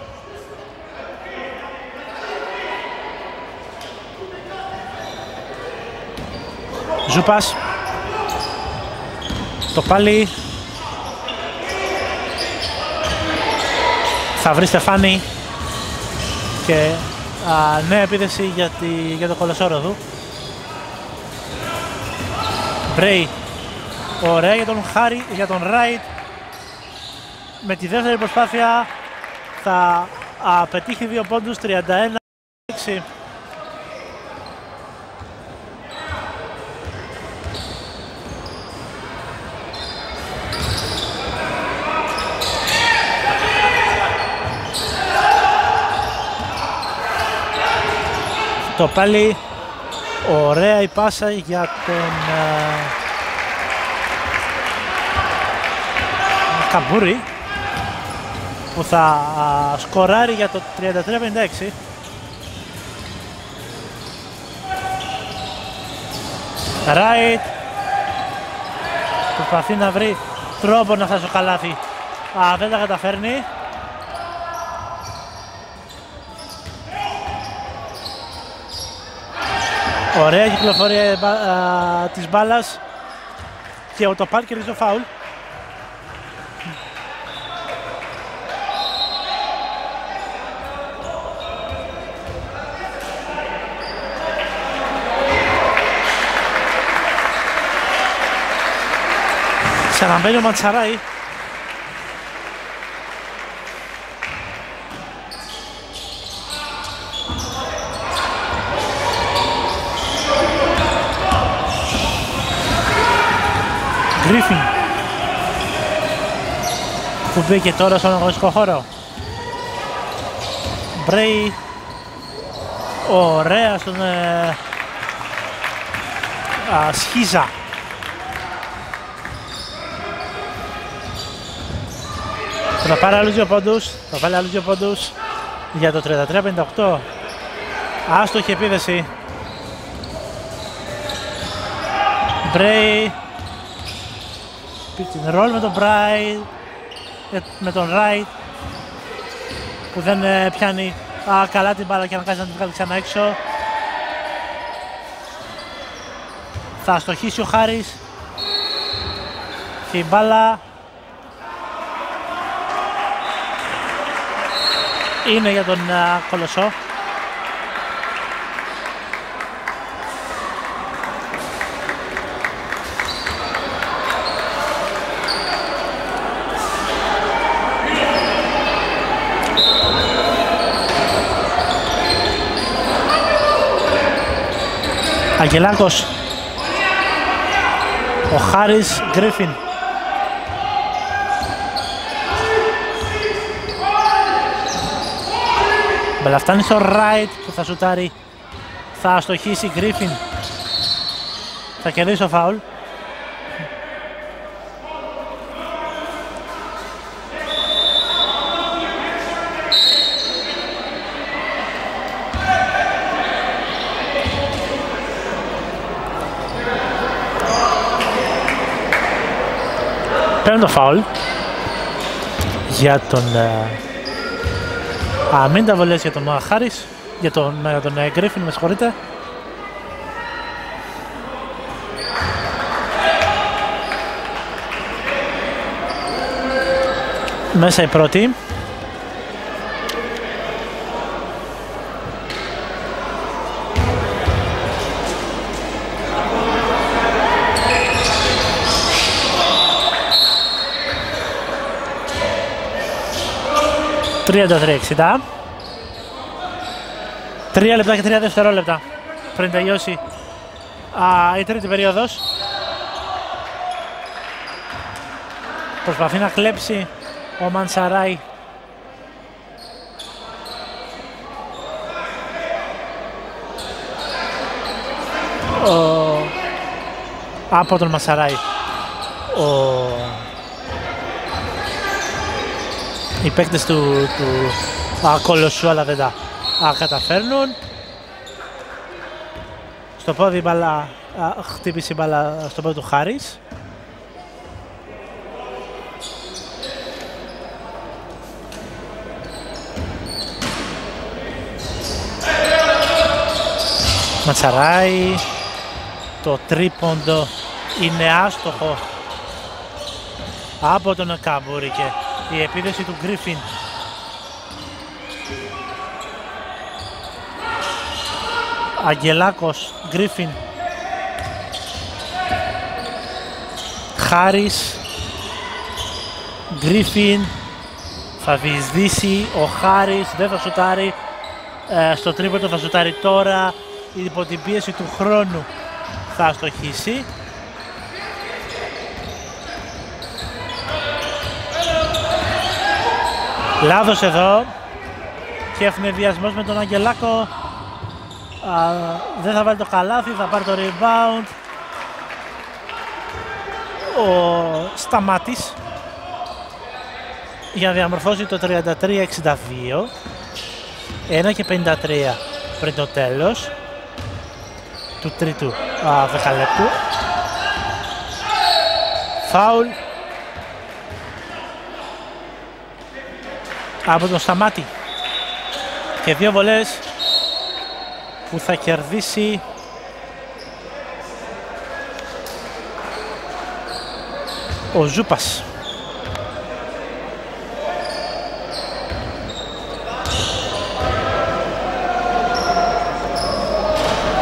Ζούπας, το πάλι, θα βρει Στεφάνη και Α, νέα επίθεση για, τη, για το Κολοσσόροδο. Μπρέι. Ωραία για τον Χάρη, για τον Ράιτ. Με τη δεύτερη προσπάθεια θα α, πετύχει δύο πόντους, τριάντα ένα έξι. Το πάλι ωραία η πάσα για τον uh, Καμπούρη που θα uh, σκοράρει για το τριάντα τρία πενήντα έξι. Ράιτ προσπαθεί να βρει τρόπο να φτάσει στο καλάθι. Α, δεν τα καταφέρνει. Ωραία κυκλοφορία α, της μπάλας και ο Τοπάλ κερδίζει το φάουλ. Ξαναμπαίνει ο Ματσαράι. Γκρίφιν που μπήκε τώρα στον αγωνιστικό χώρο. Μπρέι, ωραία στον ε, α, Σχίζα. Θα πάρει άλλους δύο πόντους, θα βάλει άλλους δύο πόντους για το τριάντα τρία πενήντα οκτώ. Άστοχη επίδεση. Μπρέι, pick and roll με τον Μπράι, με τον Ράιτ που δεν ε, πιάνει α, καλά την μπάλα και αναγκάζει να την βγάλει ξανά έξω. Θα αστοχίσει ο Χάρης και η μπάλα είναι για τον α, Κολοσσό. Αγγελάκος, ο Χάρης, Γκρίφιν. Μπέλα φτάνει στο Ράιτ που θα σουτάρει, θα αστοχίσει Γκρίφιν. Θα κερδίσει το φάουλ. Παίρνει το φάουλ για τον α, μην τα βολές για τον Χάρης, για τον, για τον Γκρίφιν, με συγχωρείτε. Μέσα η πρώτη. τριάντα τρία εξήντα. Τρία λεπτά και τρία δευτερόλεπτα πριν τελειώσει α, η τρίτη περίοδος. Προσπαθεί να κλέψει ο Μανσαράι. Ο... από τον Μανσαράι. Ο... οι παίκτες του, του α, Κολοσσού, αλλά δεν τα α, καταφέρνουν. Στο πόδι μπαλά, α, χτύπησε η μπαλά στο πόδι του Χάρης. Ματσαράι, το τρίποντο είναι άστοχο από τον Καμπούρη και η επίδεση του Γκρίφιν. Αγγελάκος, Γκρίφιν, Χάρης, Γκρίφιν, θα διεισδύσει ο Χάρης, δεν θα σουτάρει ε, στο τρίποντο, θα σουτάρει τώρα, υπό την πίεση του χρόνου θα αστοχίσει. Λάθος εδώ και ευνηδιασμός με τον Αγγελάκο. Α, δεν θα βάλει το καλάθι, θα πάρει το rebound ο Σταμάτης για να διαμορφώσει το τριάντα τρία εξήντα δύο. ένα και πενήντα τρία πριν το τέλος του τρίτου α, δεκαλέπτου. Φάουλ από τον Σταμάτη και δύο βολές που θα κερδίσει ο Ζούπας.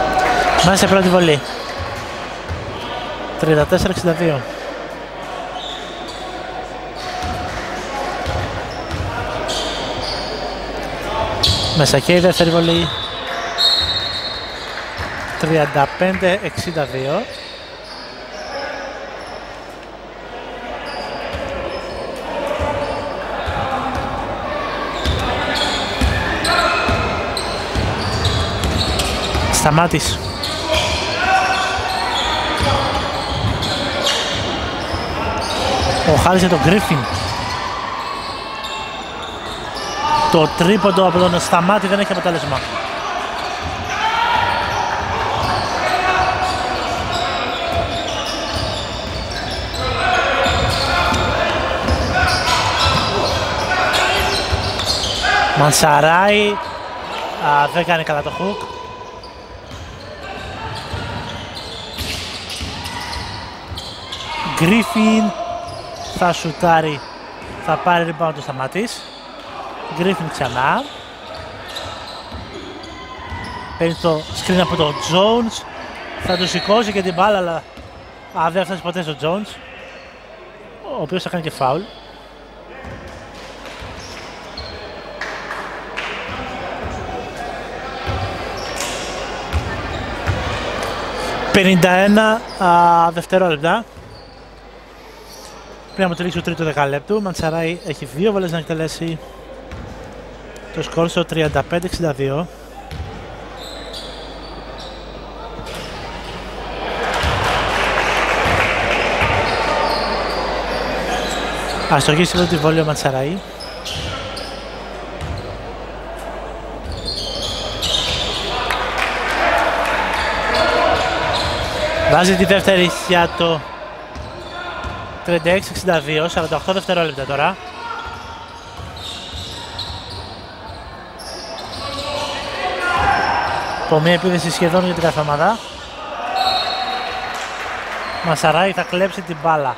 Μέσα σε πρώτη βολή. τριάντα τέσσερα εξήντα δύο. Μέσα και η δεύτερη βολή. τριάντα πέντε εξήντα δύο. Σταμάτης. Ο χάρισε τον Γκρίφιν. Το τρίποντο από τον Σταμάτη δεν έχει αποτέλεσμα. Μανσαράι α, δεν κάνει καλά το χουκ. Γκρίφιν θα σουτάρει, θα πάρει rebound το Σταμάτης. Γκρίφιν ξανά. Παίρνει το screen από τον Jones. Θα του σηκώσει και την μπάλα, αλλά α, δεν φτάσει ποτέ στο Jones, ο οποίος θα κάνει και φάουλ. πενήντα ένα α, δευτερόλεπτα πριν από τη λήξη του τρίτου δεκαλέπτου. Μαντσαράι έχει δύο βολές να εκτελέσει. Το σκορ στο τριάντα πέντε εξήντα δύο. Αστοχή στην πρώτη βόλη ο Μαντσαράι. Βάζει τη δεύτερη για το τριάντα έξι εξήντα δύο, σαράντα οκτώ δευτερόλεπτα τώρα. Από μια επίδεση σχεδόν για την κάθε ομάδα. Μαντσαράι θα κλέψει την μπάλα.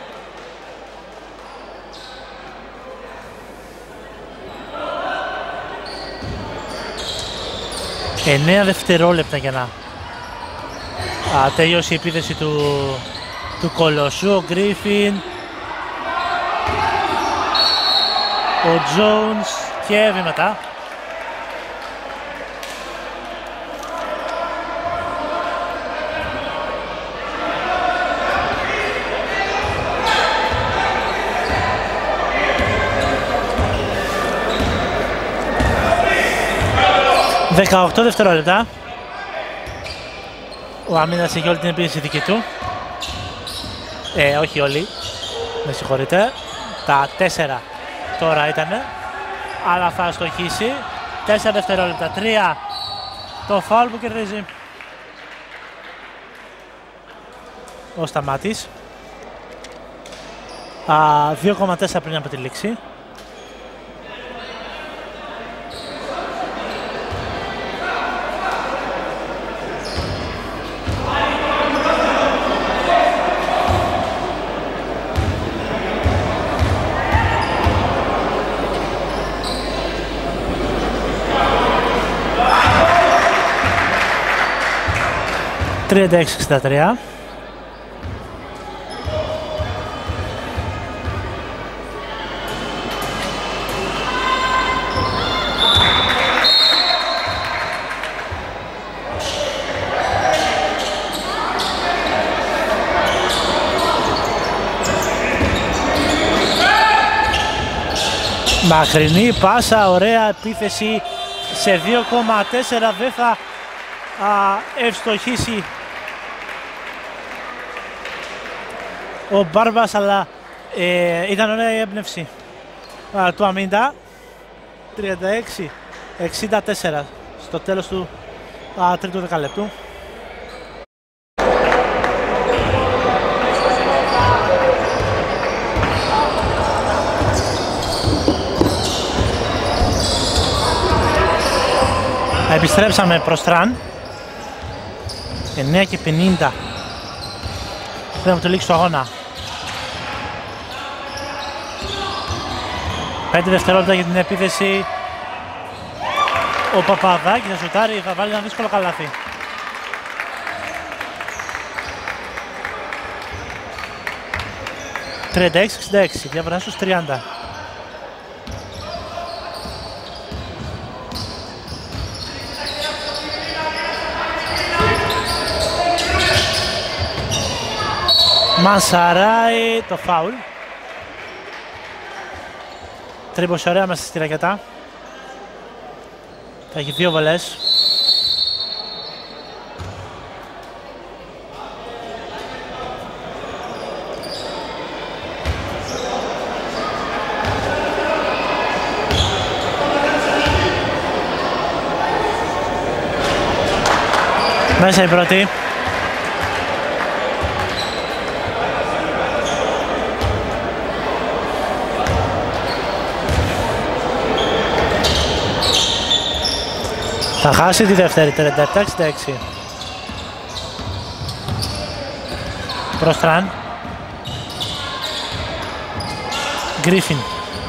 εννέα δευτερόλεπτα για να α, τελειώσει η επίδεση του, του Κολοσσού. Ο Γκρίφιν, ο Τζόουνς και βήματα. δεκαοκτώ δευτερόλεπτα. Ο Αμίνας έχει όλη την επίδεση δική του. Ε, όχι όλοι. Με συγχωρείτε. Τα τέσσερα τώρα ήτανε. Αλλά θα αστοχίσει. τέσσερα δευτερόλεπτα. τρία το φάουλ που κερδίζει ο Σταμάτης. δύο κόμμα τέσσερα πριν από τη λήξη. τριάντα έξι εξήντα τρία. Μακρινή πάσα, ωραία επίθεση σε δύο κόμμα τέσσερα, δεν θα α, ευστοχίσει ο Μπάρμπας, αλλά ε, ήταν ωραία η έμπνευση α, του Αμίντα. τριάντα έξι εξήντα τέσσερα στο τέλος του α, τρίτου δεκαλέπτου. Επιστρέψαμε προς Τραν. εννέα και πενήντα πριν από το λήξη του αγώνα. πέντε δευτερόλεπτα για την επίθεση. Ο Παπαδάκης θα σουτάρει, θα βάλει ένα δύσκολο καλάθι. τριάντα έξι εξήντα έξι, διαφορά στους τριάντα. Μανσαράι, το φάουλ. Τρίμπωσε ωραία μέσα στη ρακετά. Θα έχει δύο βολές. Μέσα η πρώτη. Θα χάσει τη δεύτερη, τριάντα επτά εξήντα έξι. Προς Τραν. Γκρίφιν.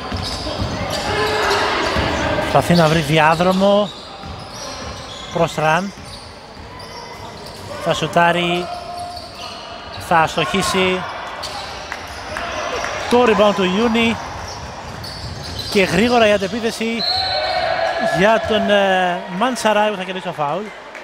Προσπαθεί να βρει διάδρομο. Προς Τραν. Θα σουτάρει. Θα αστοχίσει. Το rebound του Ιούνι. Και γρήγορα η αντεπίθεση για τον ε, Μανσαράι που θα κερδίσει το φάουλ.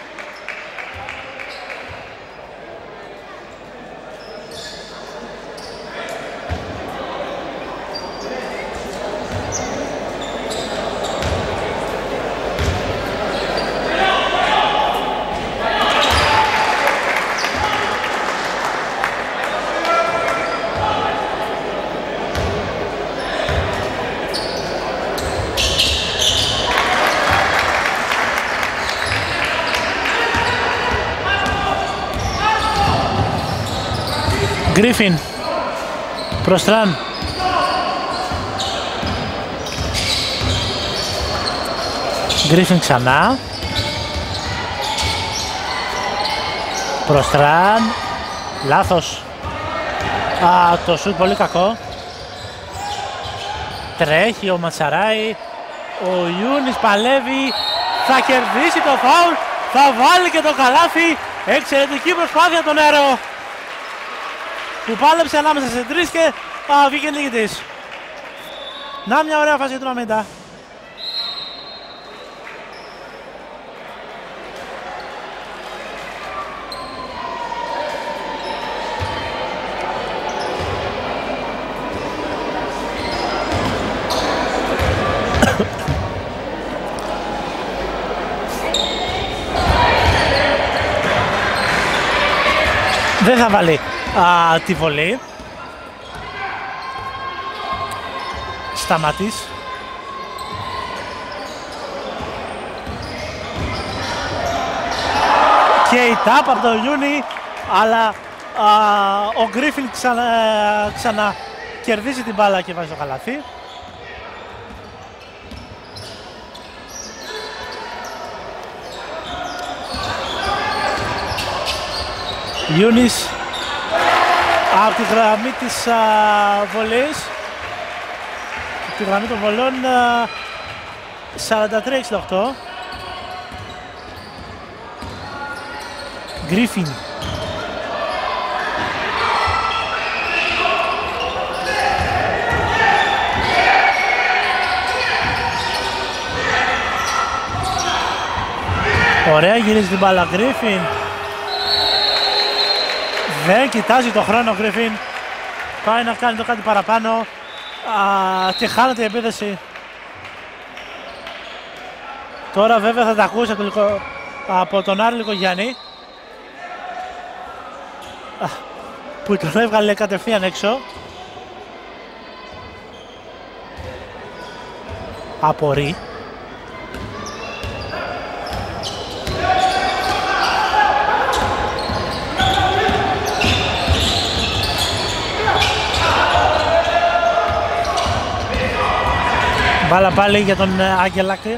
Γκρίφιν προς Τραν. Γκρίφιν ξανά. Προς Τραν. Λάθος. Α, το σουτ πολύ κακό. Τρέχει ο Μανσαράι. Ο Ιούνις παλεύει. Θα κερδίσει το φάουλ. Θα βάλει και το καλάθι. Εξαιρετική προσπάθεια τον νερό, που πάλεψε ανάμεσα σε τρεις και α, βγήκε νικητής. Να μια ωραία φάση του Αμίντα. Δεν θα βάλει α, τη βολή. Σταματής. Και η τάπα από τον Ιούνι, αλλά α, ο Γκρίφιν ξανα, ξανα κερδίζει την μπάλα και βάζει το καλάθι. Ιούνις από τη γραμμή της α, βολής, τη γραμμή των βολών, α, σαράντα τρία εξήντα οκτώ. Γκρίφιν. Ωραία, γυρίζει την μπάλα Γκρίφιν. Δεν κοιτάζει το χρόνο ο Γκρίφιν. Πάει να κάνει το κάτι παραπάνω α, και χάνεται η επίθεση. Τώρα βέβαια θα τα ακούσει από, το, από τον Άρη Λικογιάννη, που τον έβγαλε κατευθείαν έξω. Απορεί. Μπάλα πάλι για τον Άγγελάκη.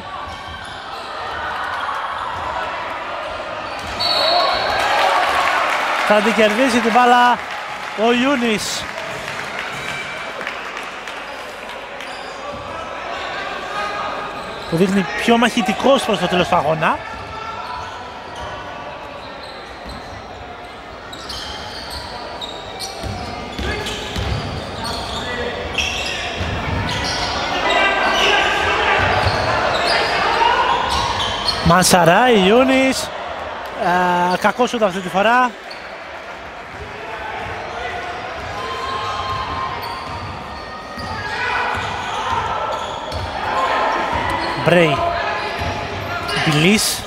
Θα την κερδίσει την μπάλα ο Ιούνις. Που δείχνει πιο μαχητικός προς το τέλος του αγώνα. Μανσαράι, Ιούνις, ε, κακό σούτ αυτή τη φορά. Μπρέι. Μπιλής.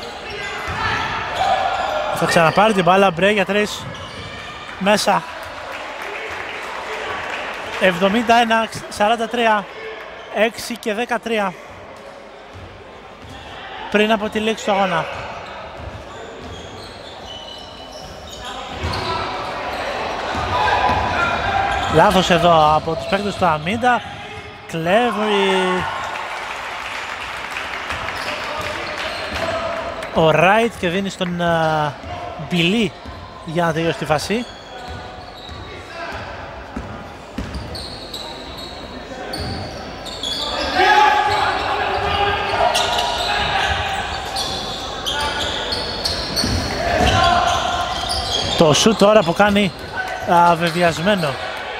Θα ξαναπάρει την μπάλα. Μπρέι για τρεις. Μέσα. εβδομήντα ένα σαράντα τρία. έξι και δεκατρία. Πριν από τη λήξη του αγώνα. Λάθος εδώ από τους παίκτες του Αμίντα. Κλέβει ο Ράιτ και δίνει στον uh, Μπιλί για να τελειώσει τη φάση. Το σουτ τώρα που κάνει uh, βεβαιασμένο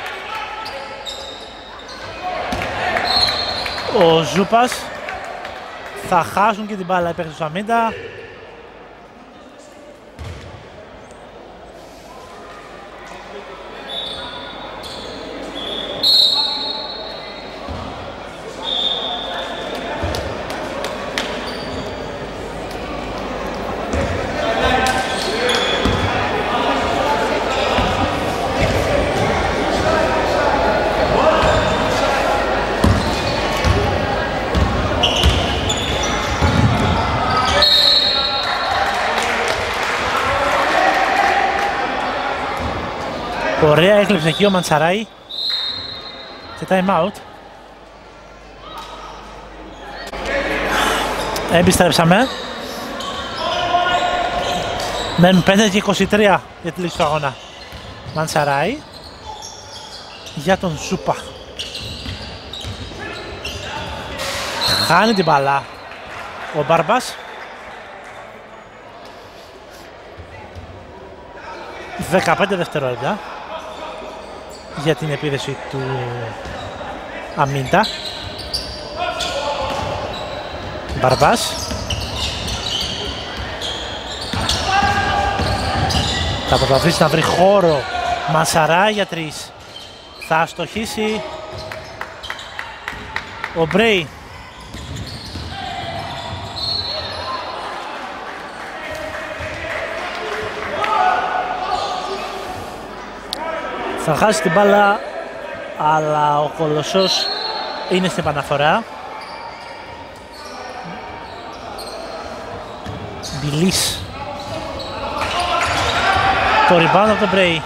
ο Ζούπας. Θα χάσουν και την μπάλα οι παίκτες του Αμίντα. Ωραία έκλειψε εκεί ο Μαντσαράι και time out. Επιστρέψαμε. Μένουν πέντε και είκοσι τρία για τη λήξη του αγώνα. Μαντσαράι για τον Ζούπα. Χάνει την μπαλά ο Μπάρμπας. δεκαπέντε δευτερόλεπτα για την επίδεση του Αμίντα. Μπαρμπάς. Θα προσπαθήσει να βρει χώρο. Μασαρά για τρεις. Θα αστοχίσει ο Μπρέι. Θα χάσει την μπάλα, αλλά ο Κολοσσός είναι στην επαναφορά. Μπιλής. Το rebound από τον Μπρέι.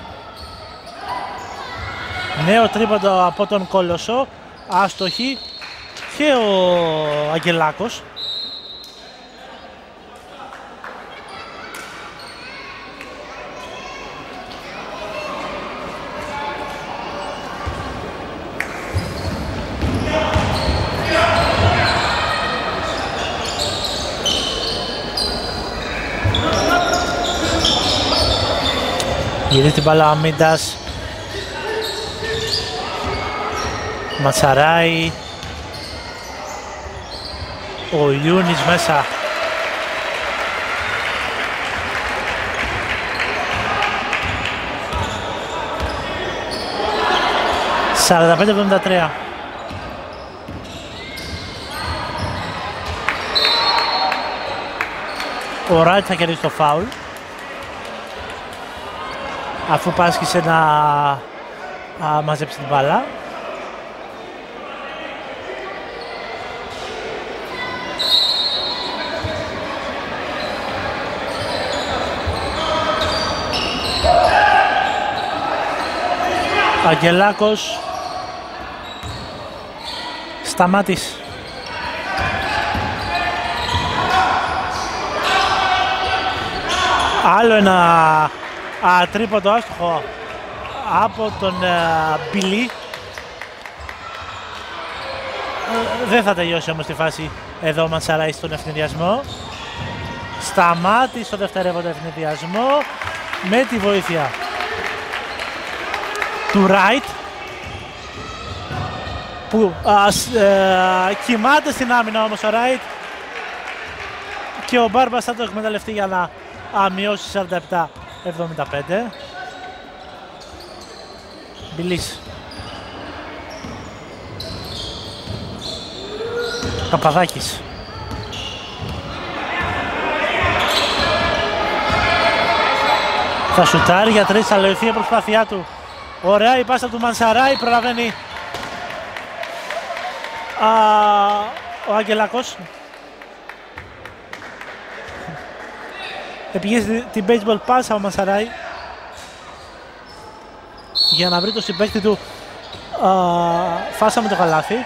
Νέο τρίποντο από τον Κολοσσό. Άστοχη και ο Αγγελάκος. Γυρίζει την μπάλα ο Αμίντας. Ματσαράι. Ο Ιούνις μέσα. σαράντα πέντε εβδομήντα τρία. Ο Ράιτ θα κερδίσει το φάουλ, αφού πάσχησε να α, μαζέψει την μπάλα. Αγγελάκος. Σταμάτης. Άλλο ένα α, τρίποντο άστοχο από τον α, Μπιλί. Ε, δεν θα τελειώσει όμως τη φάση εδώ ο Μαντσαράι στον ευνηδιασμό. Σταμάτησε στο δευτερεύοντα ευνηδιασμό με τη βοήθεια του Ράιτ, που α, ε, κοιμάται στην άμυνα όμως ο Ράιτ, και ο Μπάρμπας θα το εκμεταλλευτεί για να α, μειώσει σαράντα επτά εβδομήντα πέντε. Μπιλής. Παπαδάκης. Θα σουτάρει για τρεις, θα λεωθεί η προσπάθειά του. Ωραία η πάσα του Μανσαράη, προλαβαίνει Α, ο Αγγελάκος. Επηγίζει την baseball πάσα ο Μανσαράη για να βρει το συμπαίκτη του α, φάσα με το καλάθι.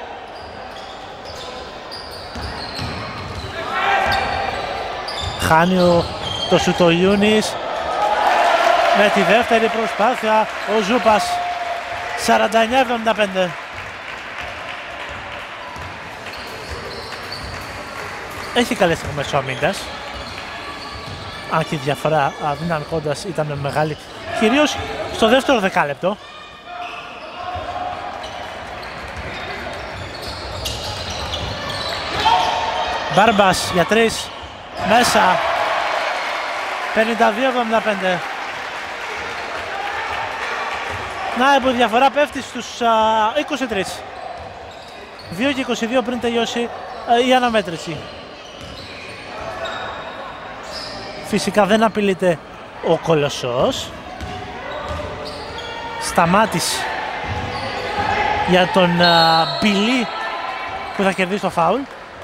Χάνει ο, το σουτ ο Ιούνις. Με τη δεύτερη προσπάθεια ο Ζούπας. σαράντα εννιά εβδομήντα πέντε. Έχει καλές στιγμές ο αμύντας. Αν και η διαφορά δυναμικότητας ήταν μεγάλη. Κυρίως στο δεύτερο δεκάλεπτο. Μπάρμπας για τρεις. Μέσα. πενήντα δύο εβδομήντα πέντε. Να, που η διαφορά πέφτει στους α, είκοσι τρία. δύο και είκοσι δύο πριν τελειώσει α, η αναμέτρηση. Φυσικά δεν απειλείται ο Κολοσσός. Σταμάτης για τον Μπιλί που θα κερδίσει το φάουλ.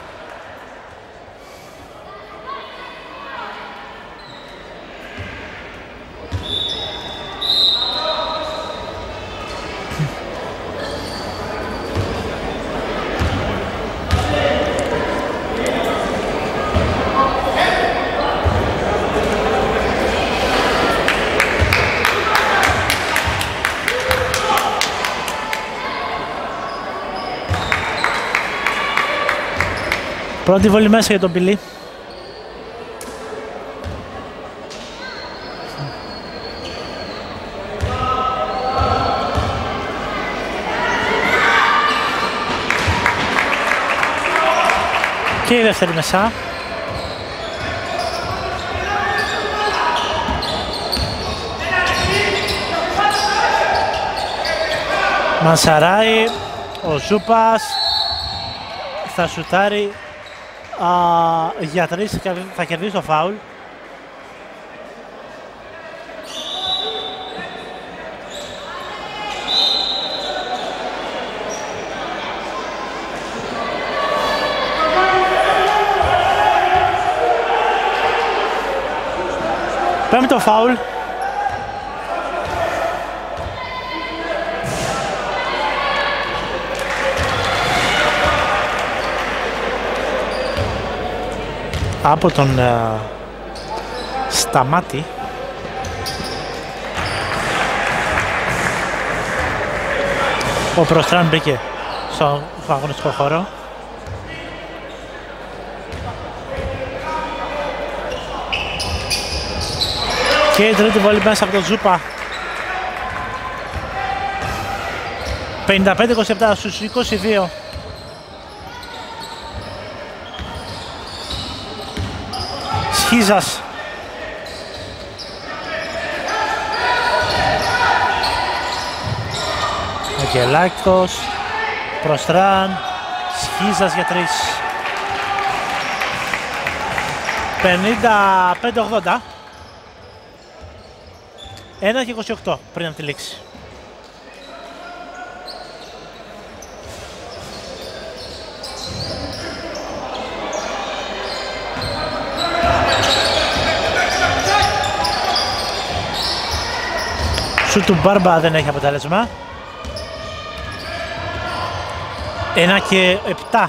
Πρώτη βολή μέσα για τον Πιλί. Και η δεύτερη μέσα. Μανσαράη, ο Ζούπας θα σουτάρει Uh, για τρεις, θα κερδίσει το φάουλ. Πέμπτο φάουλ. Από τον uh, Σταμάτη. Ο Προστράν μπήκε στο αγωνιστικό χώρο. Και η τρίτη βολή μέσα από τον Ζούπα. πενήντα πέντε είκοσι επτά στους είκοσι δύο. Σχίζας. Αγγελάκος. Προστράν. Σχίζας για τρεις. πενήντα πέντε ογδόντα. ένα και είκοσι οκτώ πριν από τη λήξη. Σουτ του Μπάρμπα δεν έχει αποτέλεσμα. ένα και επτά.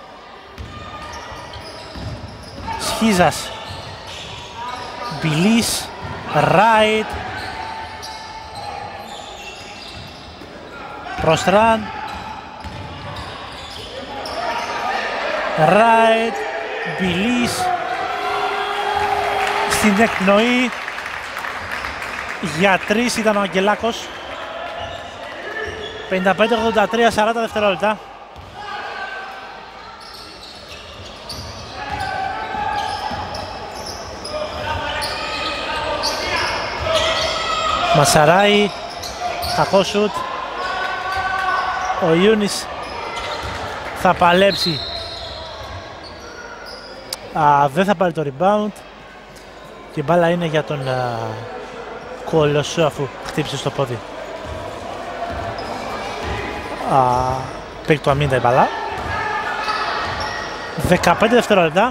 Σχίζας. Μπιλής. Ράιτ. Προστράν. Ράιτ. Μπιλής. Στην εκπνοή. Για τρεις ήταν ο Αγγελάκος. πενήντα πέντε ογδόντα τρία, σαράντα δευτερόλεπτα. Μασαράη, κακό σουτ. Ο Ιούνις θα παλέψει Α, δεν θα πάρει το rebound και η μπάλα είναι για τον α, Κολοσσό αφού χτύπησε στο πόδι. Α, παίρνει το αμήντα η μπάλα. δεκαπέντε δευτερόλεπτα.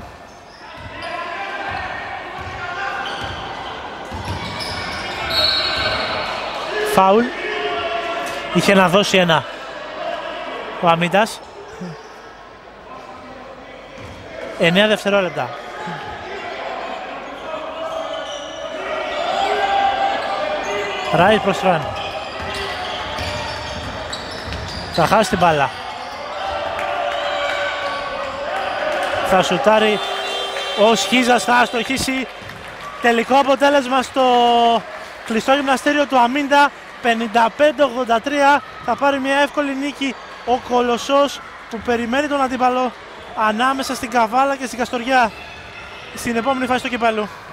Φάουλ. Είχε να δώσει ένα ο αμύντας. εννέα δευτερόλεπτα. Ράιτ προς Ραν. Θα χάσει την μπάλα. Θα σουτάρει ο Σχίζας, θα αστοχίσει. Τελικό αποτέλεσμα στο κλειστό γυμναστήριο του Αμίντα, πενήντα πέντε ογδόντα τρία. Θα πάρει μια εύκολη νίκη ο Κολοσσός που περιμένει τον αντίπαλο ανάμεσα στην Καβάλα και στην Καστοριά στην επόμενη φάση του κυπέλλου.